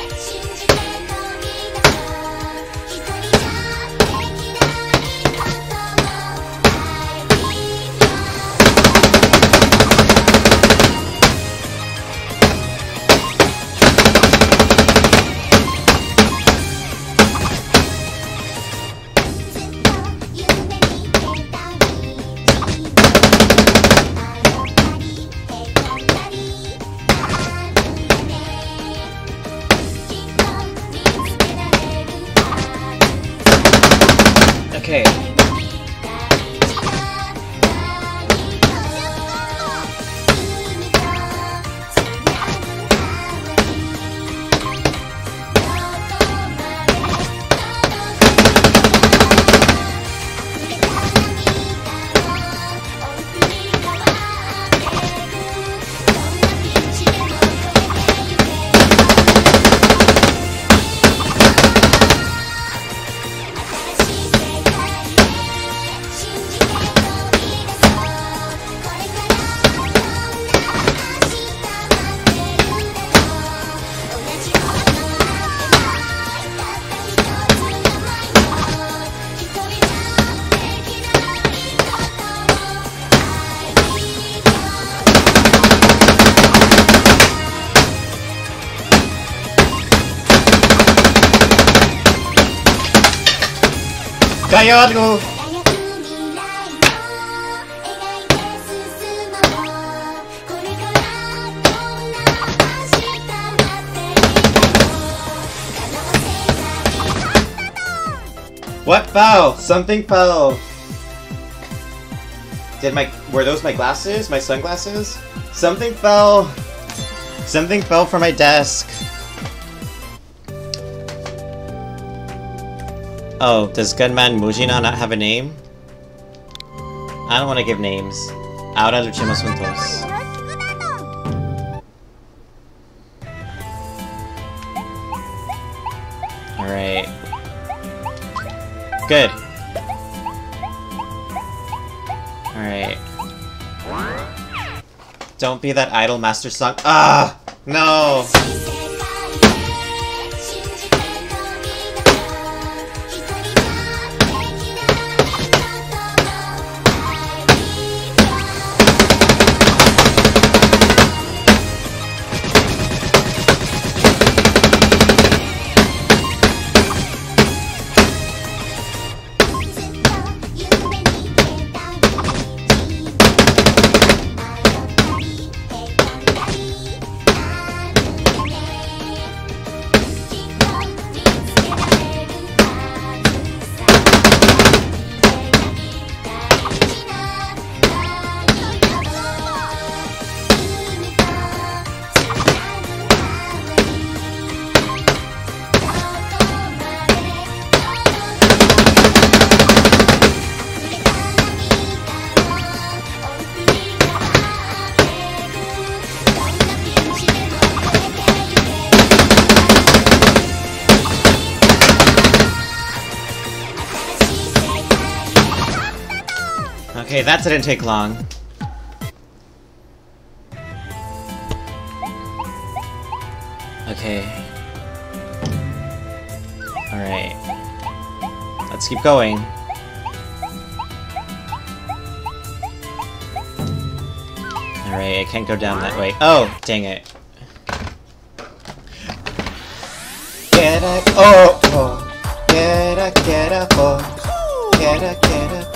Okay. Kayo algo! What fell? Something fell. Were those my glasses? My sunglasses? Something fell. Something fell from my desk. Oh, does Gunman Mujina not have a name? I don't want to give names. Ahora luchemos juntos. Alright. Good. Alright. Don't be that idol master song. Ah! No! Okay, that didn't take long. Okay. Alright. Let's keep going. Alright, I can't go down that way. Oh, dang it. Get up, oh, oh. Get up, oh. Get up, oh.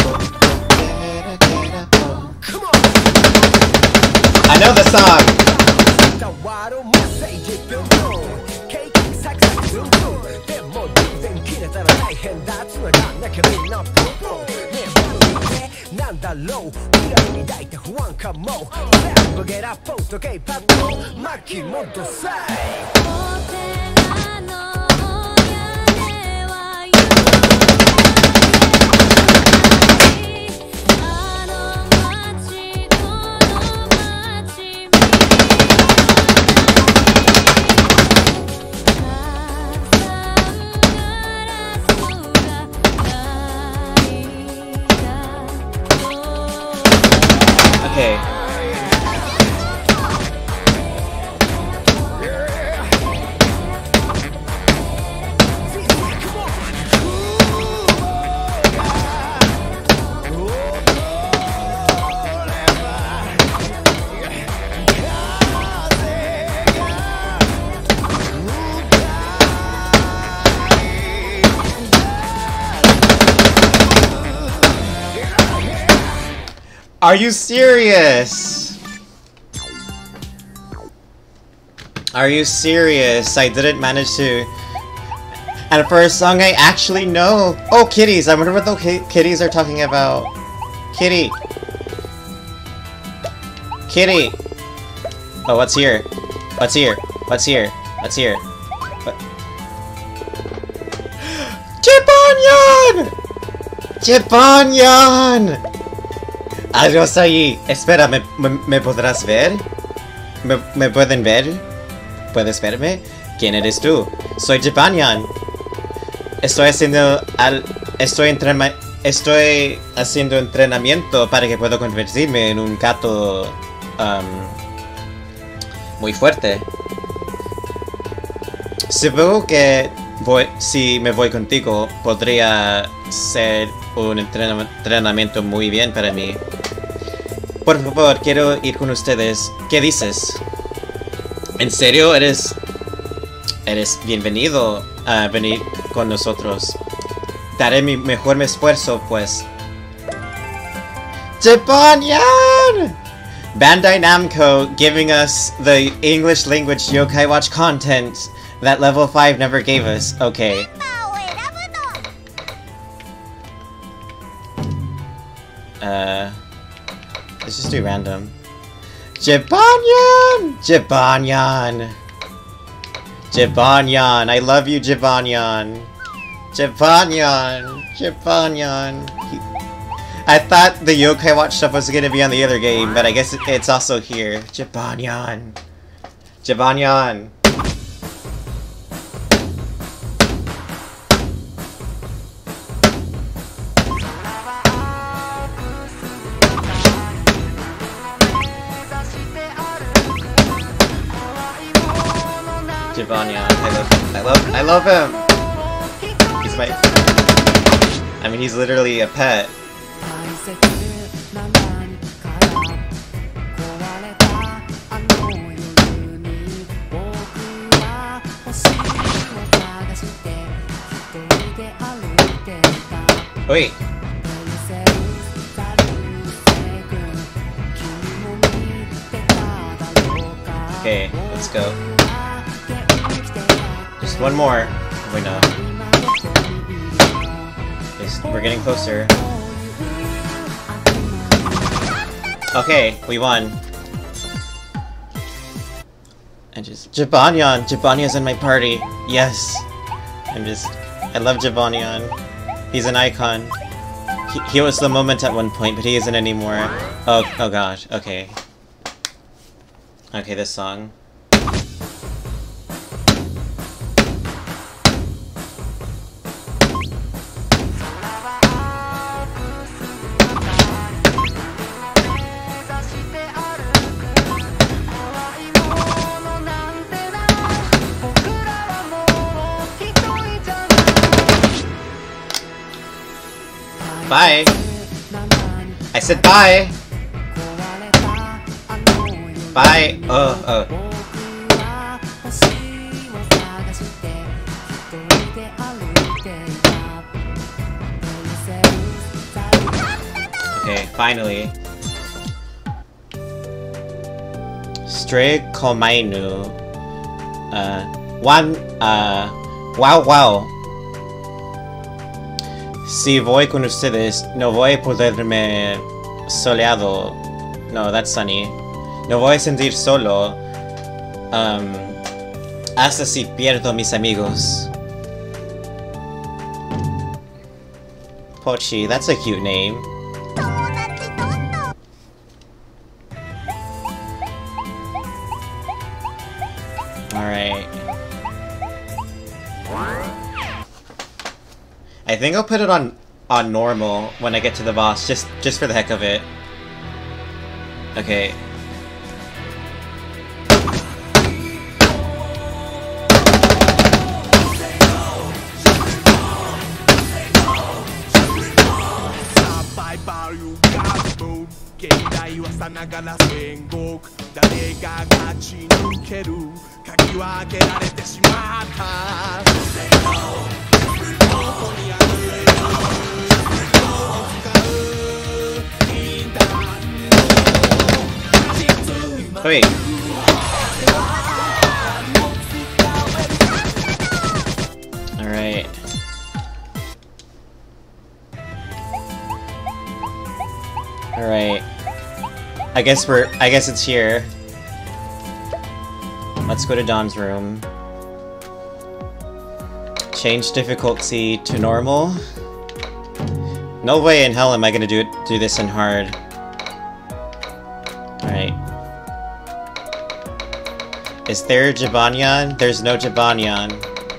I know the song! Okay. Are you serious? Are you serious? I didn't manage to... And for a song I actually know. Oh, kitties. I wonder what the kitties are talking about. Kitty. Kitty. Oh, what's here? What's here? What's here? What's here? What? Jibanyan! Jibanyan! Adiós allí. Espera, ¿me podrás ver? ¿Me pueden ver? ¿Puedes verme? ¿Quién eres tú? Soy Jibanyan. Estoy haciendo entrenamiento para que pueda convertirme en un gato muy fuerte. Supongo que si me voy contigo podría ser un entrenamiento muy bien para mí. Por favor, quiero ir con ustedes. ¿Qué dices? ¿En serio? Eres bienvenido a venir con nosotros. Daré mi mejor esfuerzo, pues. Jibanyan! Bandai Namco giving us the English language Yokai Watch content that Level 5 never gave us. Okay. Let's just do random. Jibanyan! Jibanyan! Jibanyan! I love you, Jibanyan! Jibanyan! Jibanyan! I thought the Yokai Watch stuff was gonna be on the other game, but I guess it's also here. Jibanyan! Jibanyan! Jibanyan, I love him. He's my. I mean, he's literally a pet. Wait. Okay, let's go. Just one more. Wait, no. We're getting closer. Okay, we won. And just Jibanyan! Jibanyan's in my party. Yes. I love Jibanyan. He's an icon. He was the moment at one point, but he isn't anymore. Oh gosh. Okay. Okay, this song. Bye. I said bye. Bye. Oh. Okay, finally. Stray Komainu. Wow. Si voy con ustedes, no voy a poderme soleado. No, that's sunny. No voy a sentir solo. Hasta si pierdo mis amigos. Pochi, that's a cute name. Alright. I think I'll put it on normal when I get to the boss, just for the heck of it. Okay. Wait. Alright. Alright. I guess it's here. Let's go to Dawn's room. Change difficulty to normal. No way in hell am I gonna do this in hard. Alright. Is there Jibanyan? There's no Jibanyan.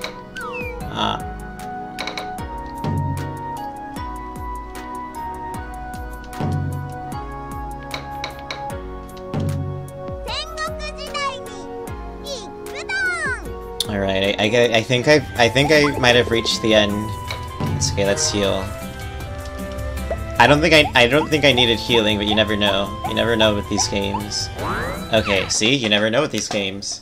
Alright, I think I might have reached the end. It's okay, let's heal. I don't think I needed healing, but you never know. You never know with these games. Okay, see? You never know with these games.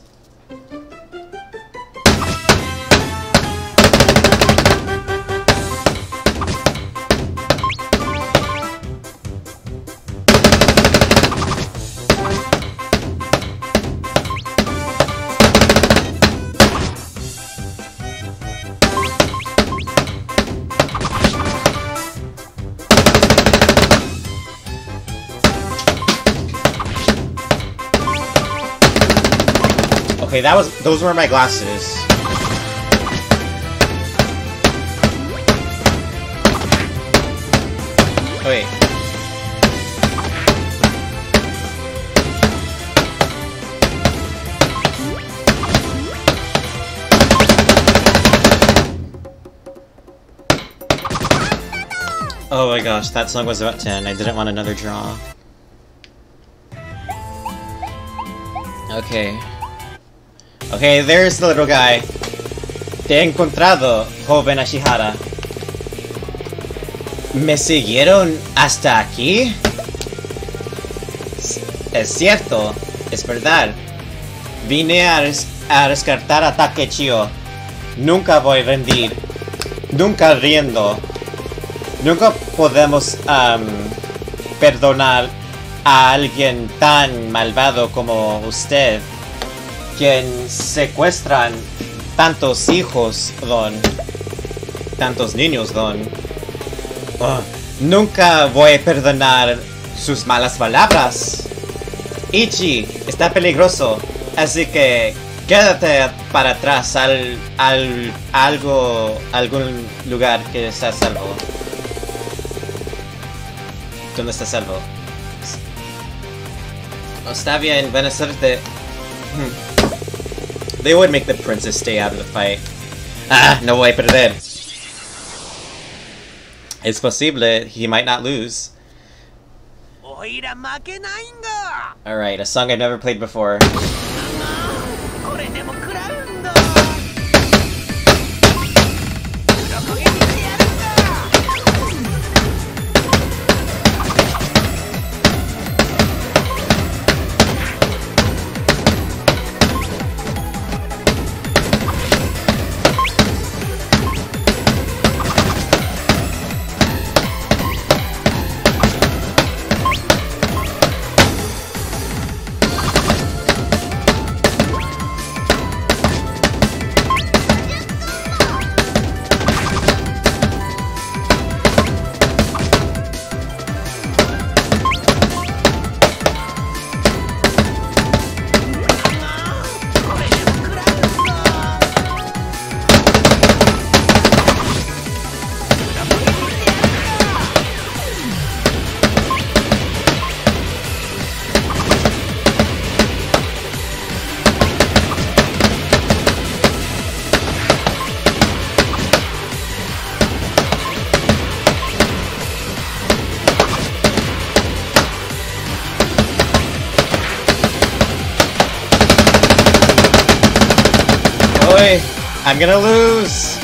Okay, those were my glasses. Wait. Oh my gosh, that song was about 10. I didn't want another draw. Okay. Okay, there's the little guy. Te he encontrado, joven Ashihara. ¿Me siguieron hasta aquí? Es cierto, es verdad. Vine a rescatar a Takechio. Nunca voy a rendir. Nunca riendo. Nunca podemos perdonar a alguien tan malvado como usted. Quien secuestran tantos hijos, Don. Tantos niños, Don. Oh, nunca voy a perdonar sus malas palabras. Ichi está peligroso, así que quédate para atrás algún lugar que está salvo. ¿Dónde está salvo? Oh, está bien, buena suerte. They would make the princess stay out of the fight. Ah, no voy a perder. It's possible he might not lose. Alright, a song I've never played before. I'm gonna lose!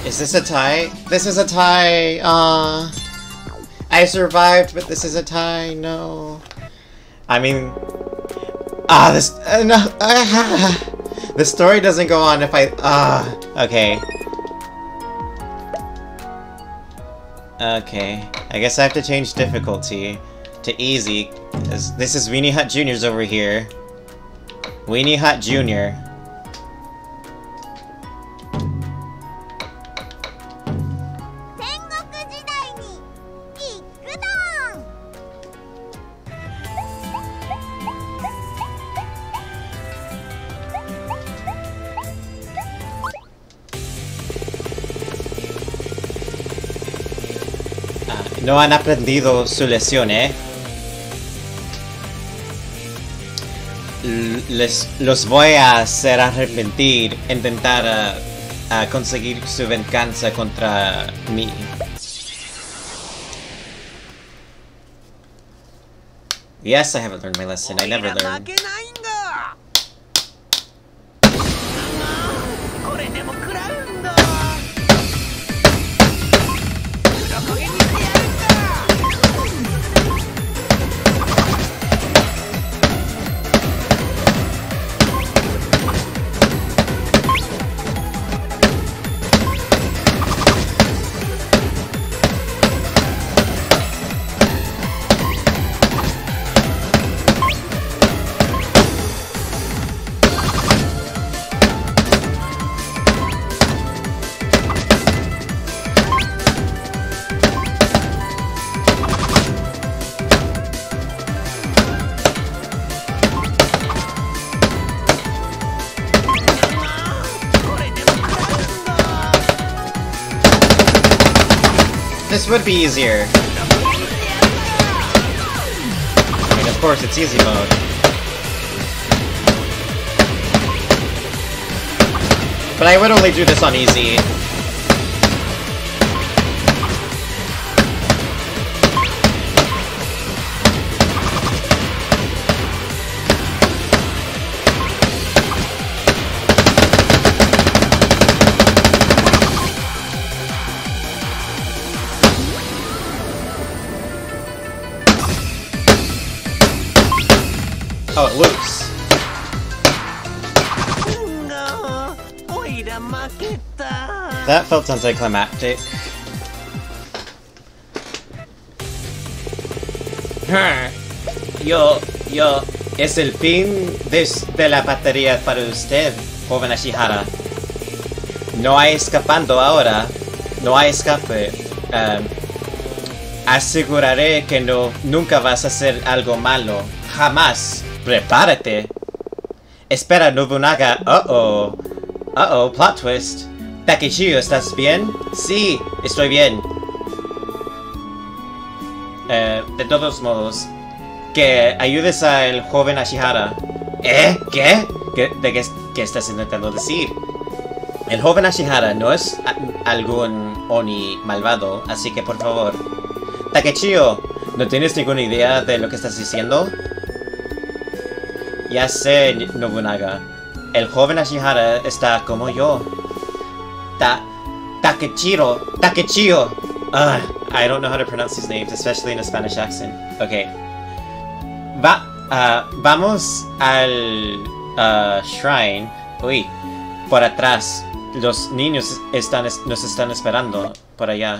Is this a tie? This is a tie! I survived, but this is a tie, no. I mean... this... no, the story doesn't go on if I... okay. Okay, I guess I have to change difficulty to easy, because this is Weenie Hut Jr.'s over here. Weenie Hut Jr. No han aprendido su lección, ¿eh? Los voy a hacer arrepentir, intentar conseguir su venganza contra mí. Yes, I haven't learned my lesson. I never learned. This would be easier. I mean, of course, it's easy mode. But I would only do this on easy. Oh, it loops. That felt anticlimactic. Es el fin de la batería para usted, joven Ashihara. No hay escapando ahora. No hay escape. Aseguraré que nunca vas a hacer algo malo. Jamás. Prepárate. Espera, Nobunaga. Uh-oh, plot twist. Takechiyo, ¿estás bien? Sí, estoy bien. De todos modos, que ayudes al joven Ashihara. ¿Qué? ¿Qué estás intentando decir? El joven Ashihara no es algún Oni malvado, así que por favor. Takechiyo, ¿no tienes ninguna idea de lo que estás diciendo? Ya sé, Nobunaga. El joven Ashihara está como yo. Takechiyo. I don't know how to pronounce these names, especially in a Spanish accent. Okay. Vamos al shrine. Uy, por atrás. Los niños nos están esperando por allá.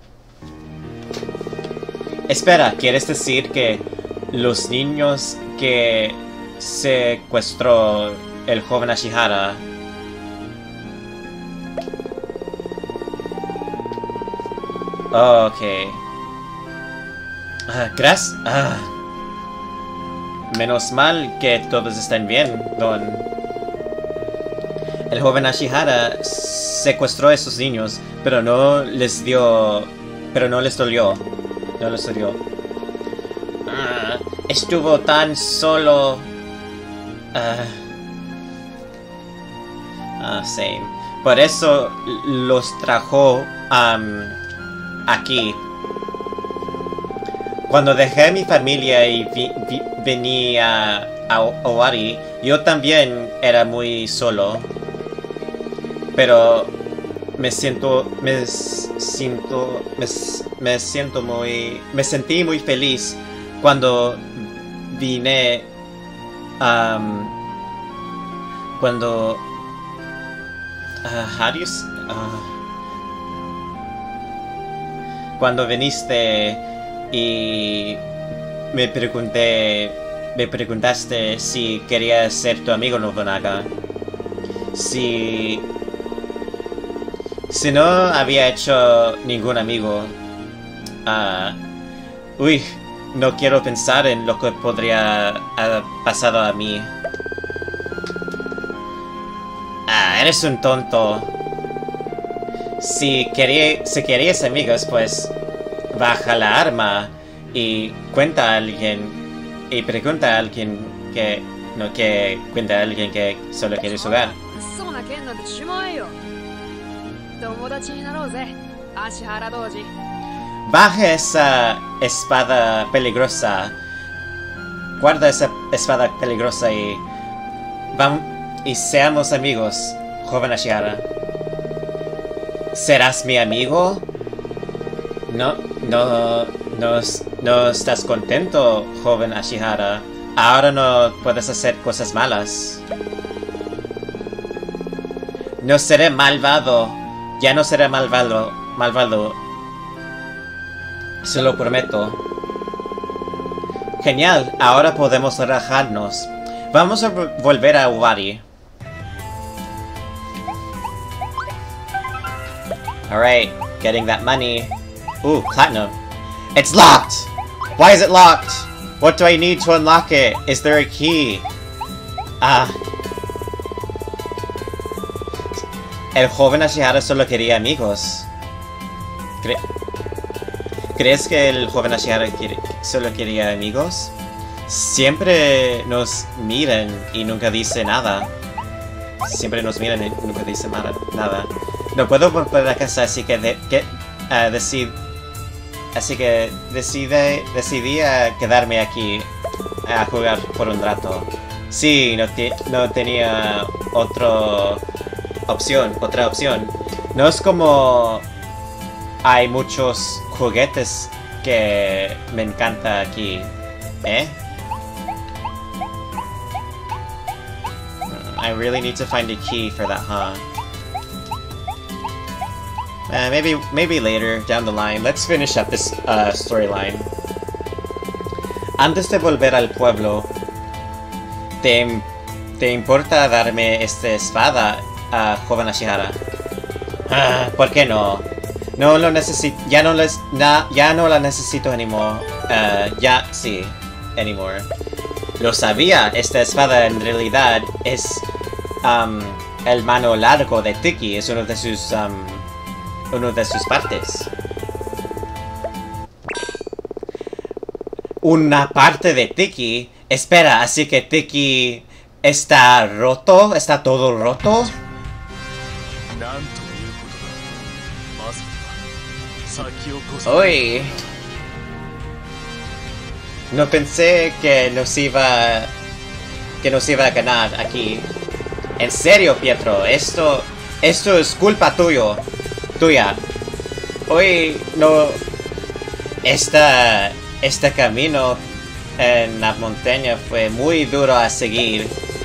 Espera, ¿quieres decir que los niños que secuestró el joven Ashihara ok. Gracias. Menos mal que todos están bien, Don. El joven Ashihara secuestró a esos niños, pero no les dolió. No les dolió. Estuvo tan solo. Same. Por eso los trajo aquí. Cuando dejé mi familia y venía a Owari, yo también era muy solo. Pero me sentí muy feliz cuando vine, cuando, how do you, cuando viniste y me preguntaste si quería ser tu amigo Nobunaga. Si no había hecho ningún amigo, no quiero pensar en lo que podría haber pasado a mí. Eres un tonto. Si querías amigos, pues baja la arma y cuenta a alguien y pregunta a alguien que cuenta a alguien que solo quiere jugar. Baja esa espada peligrosa. Guarda esa espada peligrosa y seamos amigos, joven Ashihara. ¿Serás mi amigo? No estás contento, joven Ashihara. Ahora no puedes hacer cosas malas. No seré malvado. Ya no seré malvado. Se lo prometo. Genial, ahora podemos relajarnos. Vamos a volver a Owari. Alright, getting that money. Ooh, platinum. It's locked! Why is it locked? What do I need to unlock it? Is there a key? El joven Ashihara solo quería amigos. ¿Crees que el joven Ashihara solo quería amigos? Siempre nos miran y nunca dice nada. Siempre nos miran y nunca dice nada. No puedo volver a casa, así que decidí quedarme aquí a jugar por un rato. Sí, no tenía otra opción. No es como hay muchos juguetes que me encanta aquí, ¿eh? I really need to find a key for that, huh? Maybe later, down the line. Let's finish up this storyline. Antes de volver al pueblo, ¿te importa darme esta espada, joven Ashihara? ¿Por qué no? No lo necesito. Ya no la necesito anymore. Sí, anymore. Lo sabía. Esta espada en realidad es el mano largo de Tiki. Es uno de sus partes. Una parte de Tiki. Espera, así que Tiki está roto. ¿Está todo roto? Uy. No pensé que nos iba a ganar aquí. En serio, Pietro, esto es culpa tuya. Hoy no. Este camino en la montaña fue muy duro a seguir.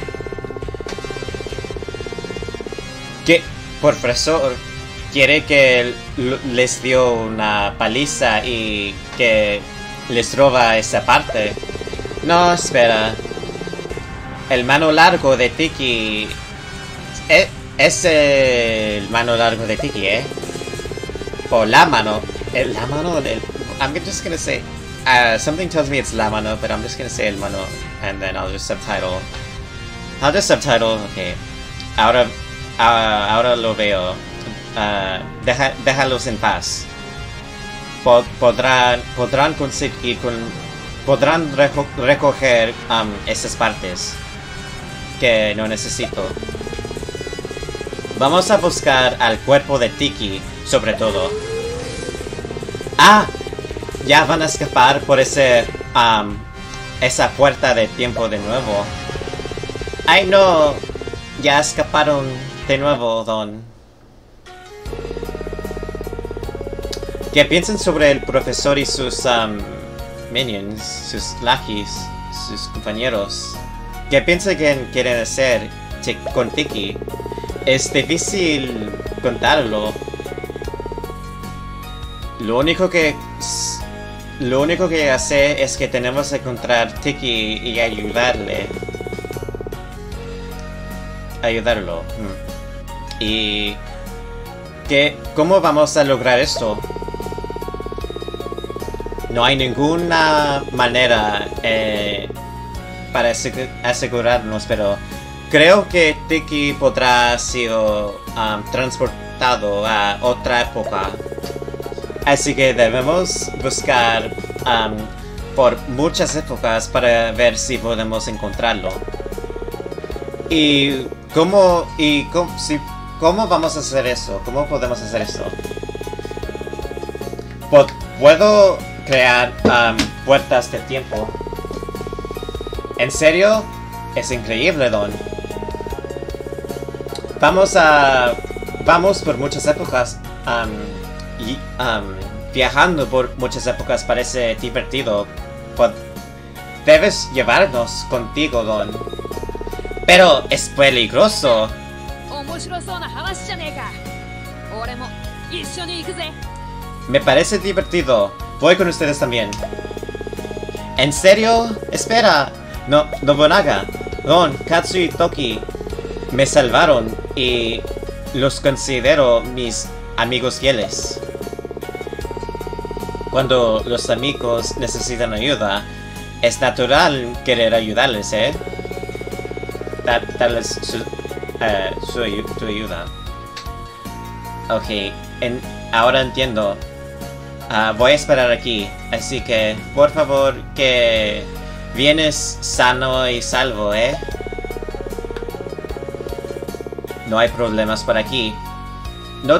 ¿Qué? Profesor, ¿quiere que les dio una paliza y que les roba esa parte? No, espera. El mano largo de Tiki. Es el mano largo de Tiki, ¿eh? O la mano. La mano del... I'm just gonna say... something tells me it's la mano, but I'm just gonna say el mano. And then I'll just subtitle. Okay. Ahora lo veo. Déjalos en paz. Podrán conseguir podrán recoger esas partes que no necesito. Vamos a buscar al cuerpo de Tiki, sobre todo. Ya van a escapar por esa puerta de tiempo de nuevo. Ay no, ya escaparon de nuevo, Don. ¿Qué piensan sobre el profesor y sus minions, sus lackeys, sus compañeros? ¿Qué piensan que quieren hacer con Tiki? Es difícil contarlo. Lo único que sé es que tenemos que encontrar Tiki y ayudarlo. Y ¿cómo vamos a lograr esto? No hay ninguna manera para asegurarnos, pero creo que Tiki podrá ser transportado a otra época. Así que debemos buscar por muchas épocas para ver si podemos encontrarlo. ¿Cómo vamos a hacer eso? ¿Cómo podemos hacer eso? ¿Puedo crear puertas de tiempo? ¿En serio? Es increíble, Don. Vamos por muchas épocas. Viajando por muchas épocas parece divertido. Debes llevarnos contigo, Don. Pero es peligroso. Me parece divertido. Voy con ustedes también. ¿En serio? Espera. No, Nobunaga, Don, Katsu y Toki me salvaron y los considero mis amigos fieles. Cuando los amigos necesitan ayuda, es natural querer ayudarles, ¿eh? Darles tu ayuda. Ok, ahora entiendo. Voy a esperar aquí, así que, por favor, que vienes sano y salvo, ¿eh? No hay problemas por aquí. No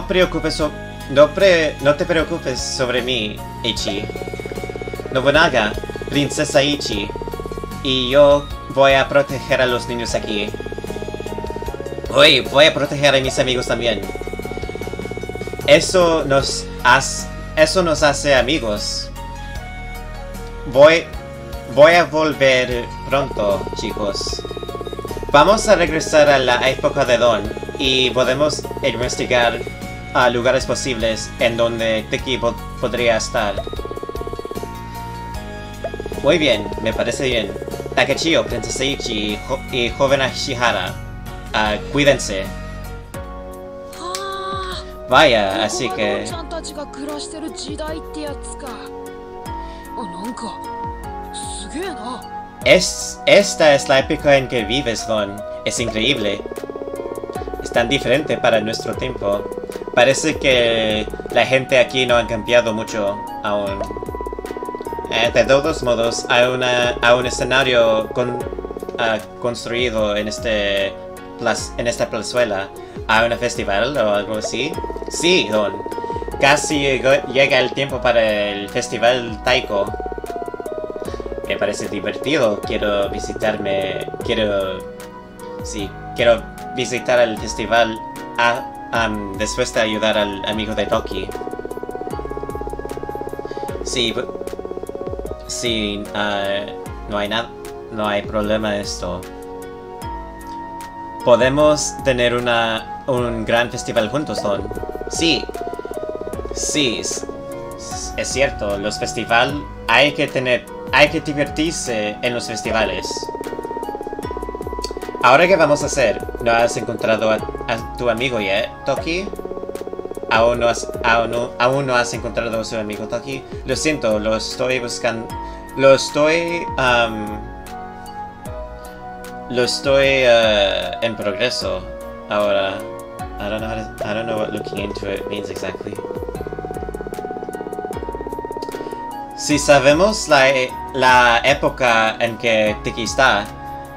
te preocupes sobre mí, Ichi. Nobunaga, Princesa Ichi. Y yo voy a proteger a los niños aquí. Voy a proteger a mis amigos también. Eso nos hace amigos. Voy a volver pronto, chicos. Vamos a regresar a la época de Don y podemos investigar lugares posibles en donde Tiki podría estar. Muy bien, me parece bien. Takechio, Princesa Ichi y joven Ashihara, cuídense. Vaya, así que... Esta es la época en que vives, Don. Es increíble. Es tan diferente para nuestro tiempo. Parece que la gente aquí no ha cambiado mucho aún. De todos modos, hay un escenario construido en esta plazuela. ¿Hay un festival o algo así? Sí, Don. Casi llega el tiempo para el festival Taiko. Me parece divertido. Quiero visitar el festival después de ayudar al amigo de Toki. Sí, no hay problema en esto. Podemos tener un gran festival juntos, Don. Sí, es cierto. Los festivales hay que divertirse en los festivales. Ahora, ¿qué vamos a hacer? ¿No has encontrado a tu amigo yet, Toki? ¿Aún no has encontrado a su amigo Toki? Lo siento, lo estoy buscando. Lo estoy en progreso ahora. I don't know what looking into it means exactly. Si sabemos la época en que Tiki está,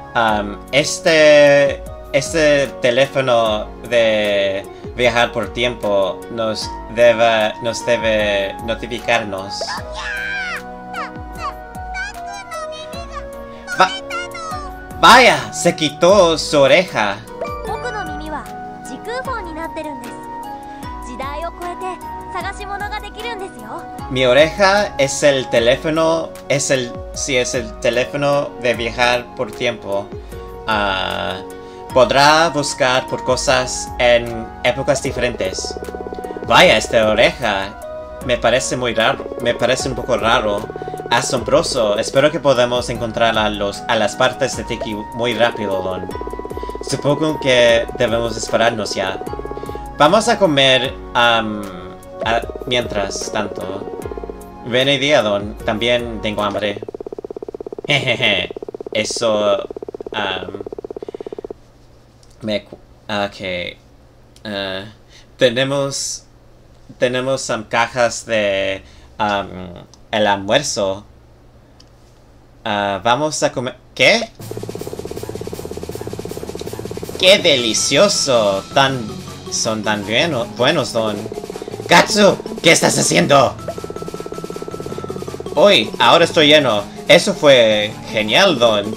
este teléfono de viajar por tiempo nos debe notificarnos. Vaya, se quitó su oreja. Mi oreja es el teléfono, sí, es el teléfono de viajar por tiempo. Podrá buscar por cosas en épocas diferentes. Vaya, esta oreja me parece muy raro, me parece un poco raro. Asombroso. Espero que podamos encontrar a las partes de Tiki muy rápido, Don. Supongo que debemos esperarnos ya. Vamos a comer mientras tanto. Buena idea, Don. También tengo hambre. Jejeje. Eso... Ok. Tenemos cajas de... el almuerzo. Vamos a comer... ¿Qué? ¡Qué delicioso! Son tan buenos, Don. ¡Gatsu! ¿Qué estás haciendo? Uy, ahora estoy lleno. Eso fue genial, Don.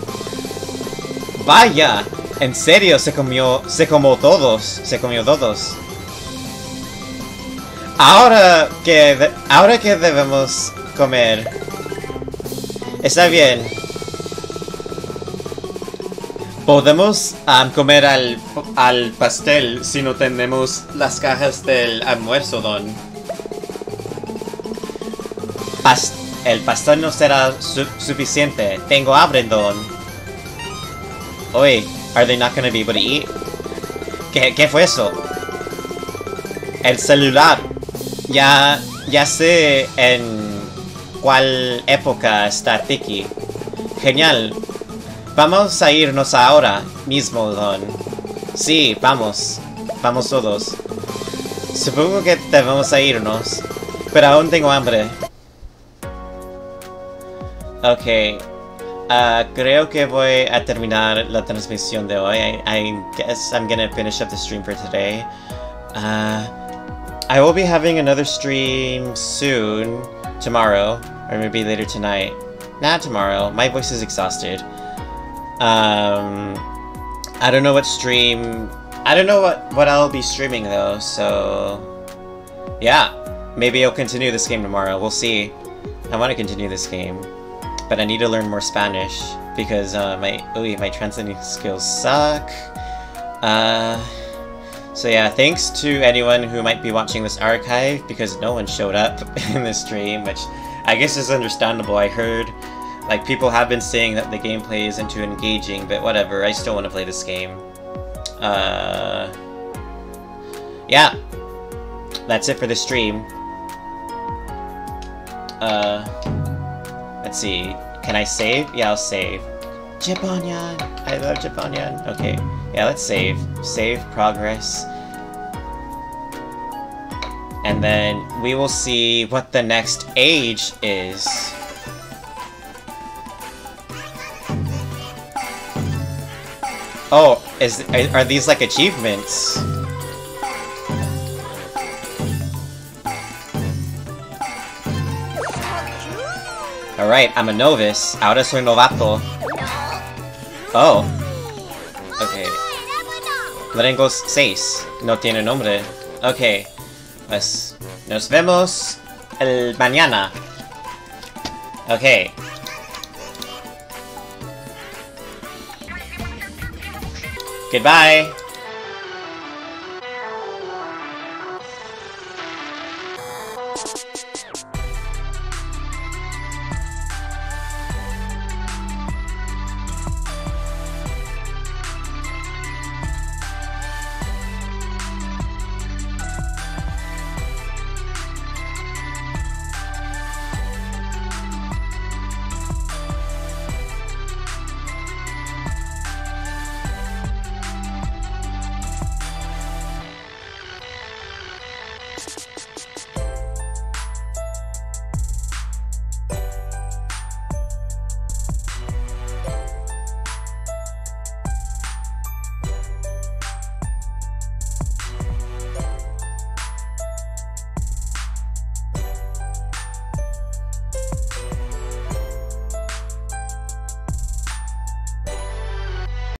Vaya, en serio, se comió todos. Ahora que debemos comer. Está bien. Podemos comer al pastel si no tenemos las cajas del almuerzo, Don. El pastel no será suficiente. Tengo hambre, Don. Oye, are they not gonna be able to eat? ¿Qué fue eso? El celular. Ya sé en cuál época está Tiki. Genial. Vamos a irnos ahora mismo, Don. Sí, vamos. Vamos todos. Supongo que debemos a irnos. Pero aún tengo hambre. Ok. Creo que voy a terminar la transmisión de hoy. I guess I'm gonna finish up the stream for today. I will be having another stream soon. Tomorrow. Or maybe later tonight. Not tomorrow. My voice is exhausted. I don't know what stream... I don't know what I'll be streaming though, so... Yeah. Maybe I'll continue this game tomorrow. We'll see. I want to continue this game. But I need to learn more Spanish. Because my translating skills suck. So yeah, thanks to anyone who might be watching this archive, because no one showed up in this stream, which I guess is understandable. I heard, like, people have been saying that the gameplay isn't too engaging, but whatever, I still want to play this game. Yeah. That's it for the stream. Let's see. Can I save? Yeah, I'll save. Japonian! I love Japonian. Okay. Yeah, let's save. Save progress. And then we will see what the next age is. Oh, are these like achievements? Alright, I'm a novice. Ahora soy novato. Oh. Okay. Lenguas 6. No tiene nombre. Okay. Pues nos vemos el mañana. Okay. Goodbye.